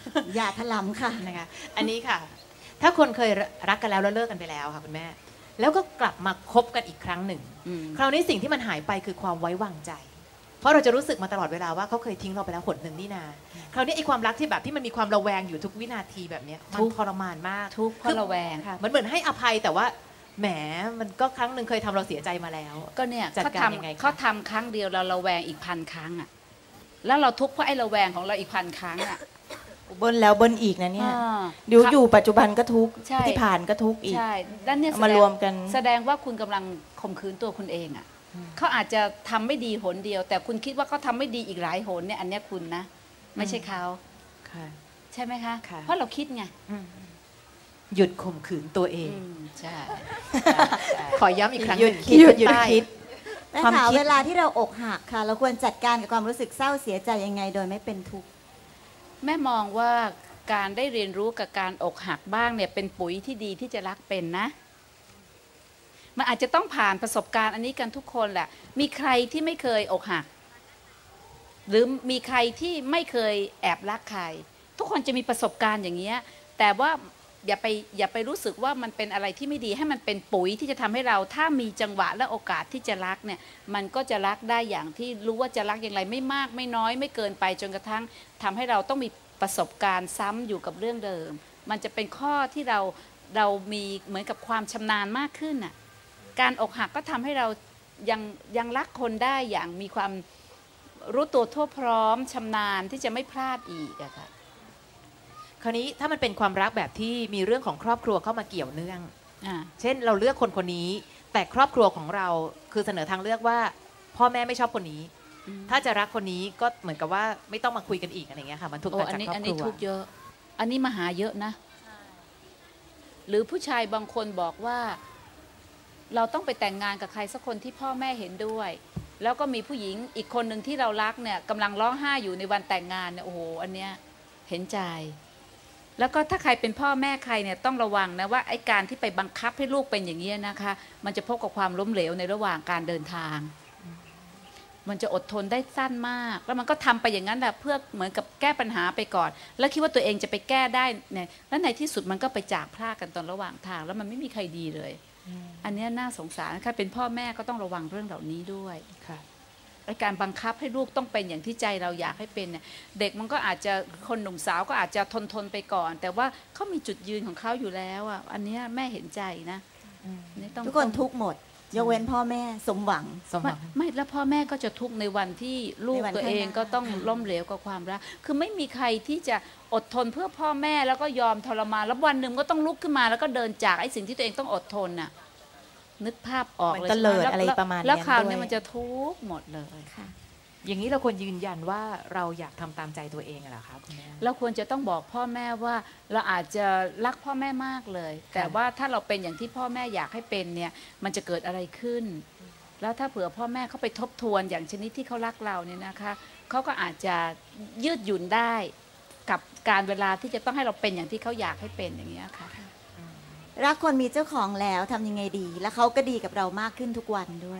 อย่าถลำค่ะนะคะอันนี้ค่ะ ถ้าคนเคยรักกันแล้วแล้วเลิกกันไปแล้วค่ะคุณแม่แล้วก็กลับมาคบกันอีกครั้งหนึ่งคราวนี้สิ่งที่มันหายไปคือความไว้วางใจ เพราะเราจะรู้สึกมาตลอดเวลาว่าเขาเคยทิ้งเราไปแล้วหนหนึ่งนี่นาคราวนี้ไอ้ความรักที่แบบที่มันมีความระแวงอยู่ทุกวินาทีแบบเนี้ยมันทรมานมากทุกข์เพราะระแวงค่ะมันเหมือนให้อภัยแต่ว่าแหมมันก็ครั้งหนึ่งเคยทำเราเสียใจมาแล้วก็เนี่ยจัดเขาการยังไงทำเขาทำครั้งเดียวเราระแวงอีกพันครั้งอ่ะแล้วเราทุกข์เพราะไอ้ระแวงของเราอีกพันครั้งอ่ะเบิ้ลแล้วเบิ้ลอีกนะเนี่ยอ่าเดี๋ยวอยู่ปัจจุบันก็ทุกข์ใช่ที่ผ่านก็ทุกข์อีกใช่แล้วเนี่ยเอามารวมกันแสดงว่าคุณกำลังข่มขืนตัวคุณเองอ่ะเขาอาจจะทำไม่ดีหนเดียว แต่คุณคิดว่าเขาทำไม่ดีอีกหลายหนเนี่ยอันเนี้ยคุณนะไม่ใช่เขาค่ะใช่ไหมคะค่ะเพราะเราคิดไงหยุดข่มขืนตัวเองใช่ขอย้ำอีกครั้งหหยุนึ่ดงคิดหยุดคิดแม่ความขาวคิดเวลาที่เราอกหักค่ะ เราควรจัดการกับความรู้สึกเศร้าเสียใจยังไงโดยไม่เป็นทุกข์แม่มองว่าการได้เรียนรู้กับการอกหักบ้างเนี่ยเป็นปุ๋ยที่ดีที่จะรักเป็นนะ มันอาจจะต้องผ่านประสบการณ์อันนี้กันทุกคนแหละมีใครที่ไม่เคยอกหัก หรือมีใครที่ไม่เคยแอบรักใคร ทุกคนจะมีประสบการณ์อย่างเงี้ยแต่ว่าอย่าไปรู้สึกว่ามันเป็นอะไรที่ไม่ดีให้มันเป็นปุ๋ยที่จะทำให้เราถ้ามีจังหวะและโอกาสที่จะรักเนี่ยมันก็จะรักได้อย่างที่รู้ว่าจะรักอย่างไรไม่มากไม่น้อยไม่เกินไปจนกระทั่งทำให้เราต้องมีประสบการณ์ซ้ำอยู่กับเรื่องเดิมมันจะเป็นข้อที่เรามีเหมือนกับความชำนาญมากขึ้นน่ะการอกหักก็ทำให้เรายังรักคนได้อย่างมีความรู้ตัวทั่วพร้อมชำนาญที่จะไม่พลาดอีกอะค่ะคราวนี้ถ้ามันเป็นความรักแบบที่มีเรื่องของครอบครัวเข้ามาเกี่ยวเนื่องอ่าเช่นเราเลือกคนคนนี้ แต่ครอบครัวของเราคือเสนอทางเลือกว่าพ่อแม่ไม่ชอบคนนี้ ถ้าจะรักคนนี้ก็เหมือนกับว่าไม่ต้องมาคุยกันอีกอะไรเงี้ยค่ะมันถูกตัดจากครอบอันคนี้รัวทุกเยอะ อันนี้มาหาเยอะนะหรือผู้ชายบางคนบอกว่า เราต้องไปแต่งงานกับใครสักคนที่พ่อแม่เห็นด้วย แล้วก็มีผู้หญิงอีกคนหนึ่งที่เรารักเนี่ยกำลังร้องไห้อยู่ในวันแต่งงานเนี่ยโอ้โหอันเนี้ยเห็นใจ แล้วก็ถ้าใครเป็นพ่อแม่ใครเนี่ยต้องระวังนะว่าไอ้การที่ไปบังคับให้ลูกเป็นอย่างนี้นะคะ มันจะพบกับความล้มเหลวในระหว่างการเดินทาง มันจะอดทนได้สั้นมากแล้วมันก็ทำไปอย่างนั้นแหละเพื่อเหมือนกับแก้ปัญหาไปก่อน แล้วคิดว่าตัวเองจะไปแก้ได้เนี่ยแล้วในที่สุดมันก็ไปจากพรากกันตอนระหว่างทางแล้วมันไม่มีใครดีเลยอันนี้น่าสงสารนะคะเป็นพ่อแม่ก็ต้องระวังเรื่องเหล่านี้ด้วยค่ะการบังคับให้ลูกต้องเป็นอย่างที่ใจเราอยากให้เป็นเนี่ยเด็กมันก็อาจจะคนหนุ่มสาวก็อาจจะทนไปก่อน แต่ว่าเขามีจุดยืนของเขาอยู่แล้วอ่ะอันนี้แม่เห็นใจนะนี่ต้องทุกคนทุกข์หมดยกเว้นพ่อแม่สมหวังไม่แล้วพ่อแม่ก็จะทุกข์ในวันที่ลูกในวันตัวเองข้างหน้าก็ต้องล้มเหลวกับความรักคือไม่มีใครที่จะอดทนเพื่อพ่อแม่แล้วก็ยอมทรมานแล้ววันหนึ่งก็ต้องลุกขึ้นมาแล้วก็เดินจากไอ้สิ่งที่ตัวเองต้องอดทนน่ะนึกภาพออกมันเลยก็เลิศใช่หอะไรประมาณแล้วนั้นคราวด้วยนี้มันจะทุกข์หมดเลยค่ะอย่างนี้เราควรยืนยันว่าเราอยากทำตามใจตัวเองเหรอคะคุณแม่เราควรจะต้องบอกพ่อแม่ว่าเราอาจจะรักพ่อแม่มากเลย แต่ว่าถ้าเราเป็นอย่างที่พ่อแม่อยากให้เป็นเนี่ยมันจะเกิดอะไรขึ้น แล้วถ้าเผื่อพ่อแม่เขาไปทบทวนอย่างชนิดที่เขารักเราเนี่ยนะคะเขาก็อาจจะยืดหยุ่นได้กับการเวลาที่จะต้องให้เราเป็นอย่างที่เขาอยากให้เป็นอย่างเงี้ยค่ะรักคนมีเจ้าของแล้วทำยังไงดี แล้วเขาก็ดีกับเรามากขึ้นทุกวันด้วย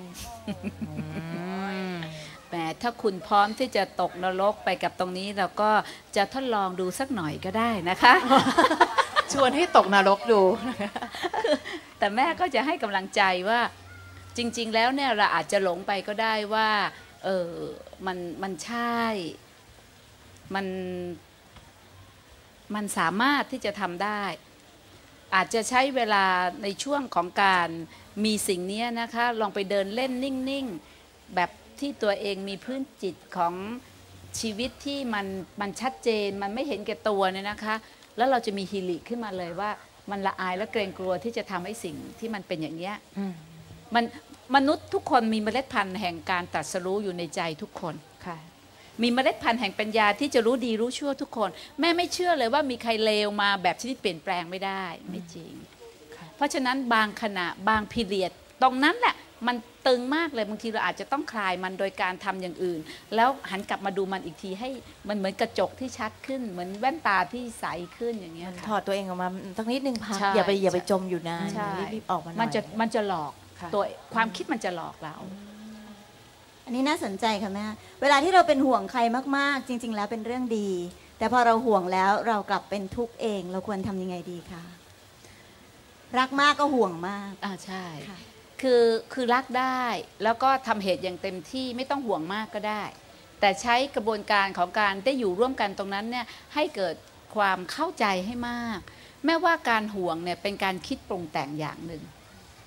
แหมถ้าคุณพร้อมที่จะตกนรกไปกับตรงนี้เราก็จะทดลองดูสักหน่อยก็ได้นะคะชวนให้ตกนรกดูแต่แม่ก็จะให้กำลังใจว่าจริงๆแล้วเนี่ยเราอาจจะหลงไปก็ได้ว่ามันใช่มันสามารถที่จะทำได้ อาจจะใช้เวลาในช่วงของการมีสิ่งนี้นะคะลองไปเดินเล่นนิ่งๆแบบที่ตัวเองมีพื้นจิตของชีวิตที่มันชัดเจนมันไม่เห็นแก่ตัวเนี่ยนะคะแล้วเราจะมีฮิริขึ้นมาเลยว่ามันละอายและเกรงกลัวที่จะทำให้สิ่งที่มันเป็นอย่างเนี้ยมนุษย์ทุกคนมีเมล็ดพันธุ์แห่งการตรัสรู้อยู่ในใจทุกคนค่ะมีเมล็ดพันธุ์แห่งปัญญาที่จะรู้ดีรู้ชั่วทุกคนแม่ไม่เชื่อเลยว่ามีใครเลวมาแบบชนิดเปลี่ยนแปลงไม่ได้ไม่จริงเพราะฉะนั้นบางขณะบางพีเรียดตรงนั้นแหละมันตึงมากเลยบางทีเราอาจจะต้องคลายมันโดยการทำอย่างอื่นแล้วหันกลับมาดูมันอีกทีให้มันเหมือนกระจกที่ชัดขึ้นเหมือนแว่นตาที่ใสขึ้นอย่างเงี้ยค่ะถอดตัวเองออกมาสักนิดนึงพักใช่อย่าไปจมอยู่นานใช่รีบๆออกมาหน่อยมันจะหลอกตัวความคิดมันจะหลอกเราอันนี้น่าสนใจค่ะแม่เวลาที่เราเป็นห่วงใครมากๆ จริง ๆ แล้วเป็นเรื่องดีแต่พอเราห่วงแล้วเรากลับเป็นทุกข์เองเราควรทำยังไงดีคะรักมากก็ห่วงมากใช่ค่ะคือรักได้แล้วก็ทำเหตุอย่างเต็มที่ไม่ต้องห่วงมากก็ได้ แต่ใช้กระบวนการของการได้อยู่ร่วมกันตรงนั้นเนี่ยให้เกิดความเข้าใจให้มากแม้ว่าการห่วงเนี่ยเป็นการคิดปรุงแต่งอย่างหนึ่ง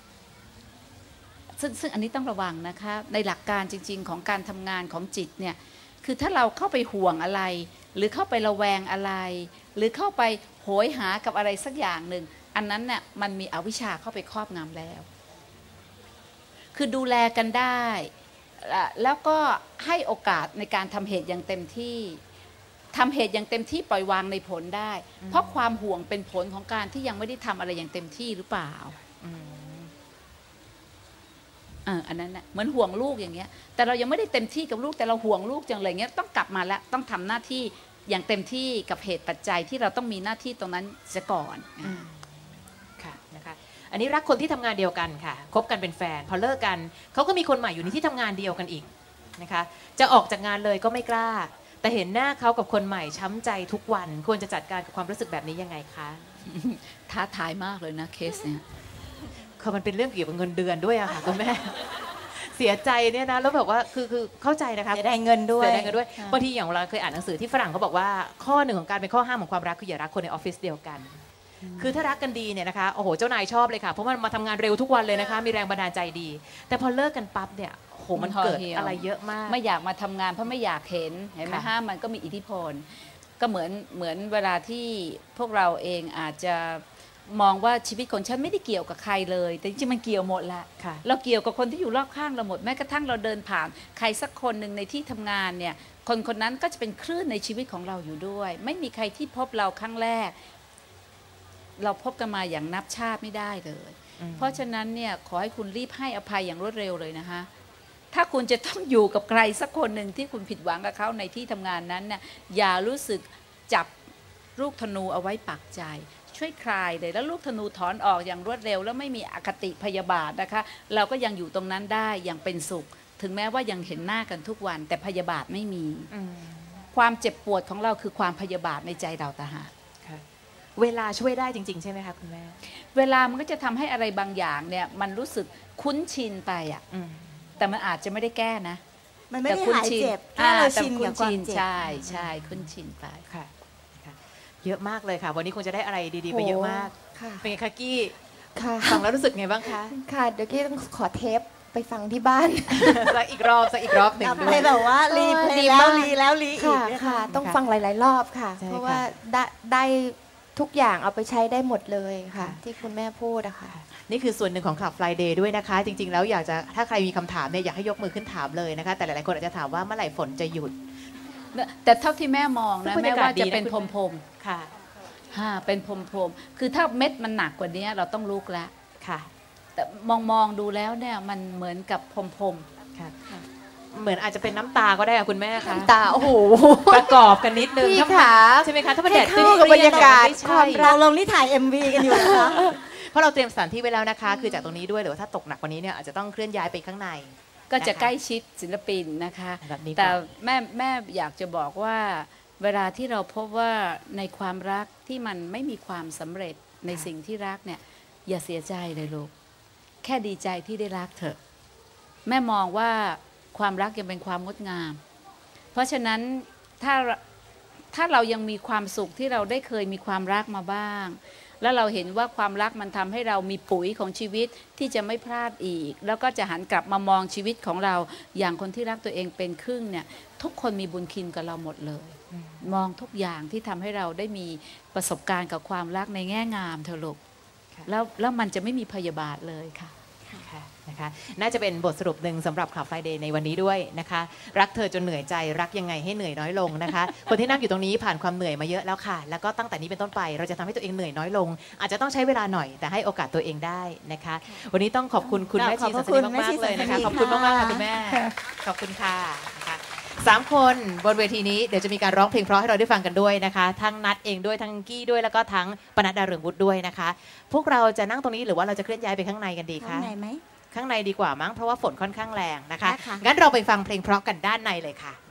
ซึ่งอันนี้ต้องระวังนะคะในหลักการจริงๆของการทำงานของจิตเนี่ยคือถ้าเราเข้าไปห่วงอะไรหรือเข้าไประแวงอะไรหรือเข้าไปโหยหากับอะไรสักอย่างหนึ่งอันนั้นเนี่ยมันมีอวิชชาเข้าไปครอบงำแล้วคือดูแลกันได้แล้วก็ให้โอกาสในการทำเหตุอย่างเต็มที่ทำเหตุอย่างเต็มที่ปล่อยวางในผลได้เพราะความห่วงเป็นผลของการที่ยังไม่ได้ทำอะไรอย่างเต็มที่หรือเปล่าอันนั้นน่ะเหมือนห่วงลูกอย่างเงี้ยแต่เรายังไม่ได้เต็มที่กับลูกแต่เราห่วงลูกจังเลยเงี้ยต้องกลับมาแล้วต้องทำหน้าที่อย่างเต็มที่กับเหตุปัจจัยที่เราต้องมีหน้าที่ตรงนั้นเสียก่อนค่ะนะคะอันนี้รักคนที่ทำงานเดียวกันค่ะคบกันเป็นแฟนพอเลิกกันเขาก็มีคนใหม่อยู่ในที่ทำงานเดียวกันอีกนะคะจะออกจากงานเลยก็ไม่กล้าแต่เห็นหน้าเขากับคนใหม่ช้ำใจทุกวันควรจะจัดการกับความรู้สึกแบบนี้ยังไงคะท้าทายมากเลยนะเคสเนี่ยคือมันเป็นเรื่องเกี่ยวกับเงินเดือนด้วยอะค่ะคุณแม่เสียใจเนี่ยนะแล้วแบบว่าคือเข้าใจนะคะเสียดายเงินด้วยบางทีอย่างเราเคยอ่านหนังสือที่ฝรั่งเขาบอกว่าข้อหนึ่งของการเป็นข้อห้ามของความรักคืออย่ารักคนในออฟฟิศเดียวกันคือถ้ารักกันดีเนี่ยนะคะโอ้โหเจ้านายชอบเลยค่ะเพราะมันมาทำงานเร็วทุกวันเลยนะคะมีแรงบันดาลใจดีแต่พอเลิกกันปั๊บเนี่ยโอ้โหมันเกิดอะไรเยอะมากไม่อยากมาทำงานเพราะไม่อยากเห็นไหมฮะมันก็มีอิทธิพลก็เหมือนเวลาที่พวกเราเองอาจจะมองว่าชีวิตของฉันไม่ได้เกี่ยวกับใครเลยแต่จริงๆมันเกี่ยวหมดแหละเราเกี่ยวกับคนที่อยู่รอบข้างเราหมดแม้กระทั่งเราเดินผ่านใครสักคนหนึ่งในที่ทำงานเนี่ยคนนั้นก็จะเป็นคลื่นในชีวิตของเราอยู่ด้วยไม่มีใครที่พบเราครั้งแรกเราพบกันมาอย่างนับชาติไม่ได้เลยเพราะฉะนั้นเนี่ยขอให้คุณรีบให้อภัยอย่างรวดเร็วเลยนะคะถ้าคุณจะต้องอยู่กับใครสักคนหนึ่งที่คุณผิดหวังกับเขาในที่ทำงานนั้นเนี่ยอย่ารู้สึกจับลูกธนูเอาไว้ปักใจช่วยคลายเลยแล้วลูกธนูถอนออกอย่างรวดเร็วแล้วไม่มีอคติพยาบาทนะคะเราก็ยังอยู่ตรงนั้นได้อย่างเป็นสุขถึงแม้ว่ายังเห็นหน้ากันทุกวันแต่พยาบาทไม่มีความเจ็บปวดของเราคือความพยาบาทในใจเราต่างหากเวลาช่วยได้จริงๆใช่ไหมคะคุณแม่เวลามันก็จะทำให้อะไรบางอย่างเนี่ยมันรู้สึกคุ้นชินไปอ่ะแต่มันอาจจะไม่ได้แก้นะมันไม่ได้หายเจ็บแค่เราชินกับความเจ็บใช่คุ้นชินไปค่ะเยอะมากเลยค่ะวันนี้คงจะได้อะไรดีๆไปเยอะมากเป็นไงคะกี้ฟังแล้วรู้สึกไงบ้างคะค่ะเดี๋ยวกี้ต้องขอเทปไปฟังที่บ้านสักอีกรอบหนึ่งด้วยแบบว่ารีเพลย์แล้วรีอีกค่ะต้องฟังหลายๆรอบค่ะเพราะว่าได้ทุกอย่างเอาไปใช้ได้หมดเลยค่ะที่คุณแม่พูดอะค่ะนี่คือส่วนหนึ่งของ Club Friday ด้วยนะคะจริงๆแล้วอยากจะถ้าใครมีคำถามเนี่ยอยากให้ยกมือขึ้นถามเลยนะคะแต่หลายๆคนอาจจะถามว่าเมื่อไหร่ฝนจะหยุดแต่เท่าที่แมองนะแม่ว่าจะเป็นพรมๆค่ะเป็นพรมๆคือถ้าเม็ดมันหนักกว่านี้เราต้องลุกแล้วค่ะแต่มองดูแล้วเนี่ยมันเหมือนกับพรมๆค่ะเหมือนอาจจะเป็นน้ำตาก็ได้ค่ะคุณแม่ค่ะตาโอ้โหประกอบกันนิดนึงใช่ไหมคะถ้ามันแดดขึ้นกับบรรยากาศเราลงนี่ถ่าย MV กันอยู่นะคะเพราะเราเตรียมสถานที่ไว้แล้วนะคะคือจากตรงนี้ด้วยหรือว่าถ้าตกหนักกว่านี้เนี่ยอาจจะต้องเคลื่อนย้ายไปข้างในก็จะใกล้ชิดศิลปินนะคะแต่แม่อยากจะบอกว่าเวลาที่เราพบว่าในความรักที่มันไม่มีความสำเร็จในสิ่งที่รักเนี่ยอย่าเสียใจเลยลูกแค่ดีใจที่ได้รักเถอะแม่มองว่าความรักยังเป็นความงดงามเพราะฉะนั้นถ้าเรายังมีความสุขที่เราได้เคยมีความรักมาบ้างแล้วเราเห็นว่าความรักมันทำให้เรามีปุ๋ยของชีวิตที่จะไม่พลาดอีกแล้วก็จะหันกลับมามองชีวิตของเราอย่างคนที่รักตัวเองเป็นครึ่งเนี่ยทุกคนมีบุญคุณกับเราหมดเลยมองทุกอย่างที่ทำให้เราได้มีประสบการณ์กับความรักในแง่งามเถอะลูกแล้วมันจะไม่มีพยาบาทเลยค่ะนะคะน่าจะเป็นบทสรุปหนึ่งสำหรับ Club Friday ในวันนี้ด้วยนะคะรักเธอจนเหนื่อยใจรักยังไงให้เหนื่อยน้อยลงนะคะ คนที่นั่งอยู่ตรงนี้ผ่านความเหนื่อยมาเยอะแล้วค่ะแล้วก็ตั้งแต่นี้เป็นต้นไปเราจะทำให้ตัวเองเหนื่อยน้อยลงอาจจะต้องใช้เวลาหน่อยแต่ให้โอกาสตัวเองได้นะคะวันนี้ต้องขอบคุณคุณแม่ชีสันสนีมากๆเลยนะคะขอบคุณมากๆค่ะคุณแม่ขอบคุณค่ะนะคะ3 คนบนเวทีนี้เดี๋ยวจะมีการร้องเพลงเพราะให้เราได้ฟังกันด้วยนะคะทั้งนัดเองด้วยทั้งกี้ด้วยแล้วก็ทั้งปนัดดาเรืองวุฒิด้วยนะคะพวกเราจะนั่งตรงนี้หรือว่าเราจะเคลื่อนย้ายไปข้างในกันดีคะข้างในไหมข้างในดีกว่ามั้งเพราะว่าฝนค่อนข้างแรงนะคะงั้นเราไปฟังเพลงเพราะกันด้านในเลยค่ะ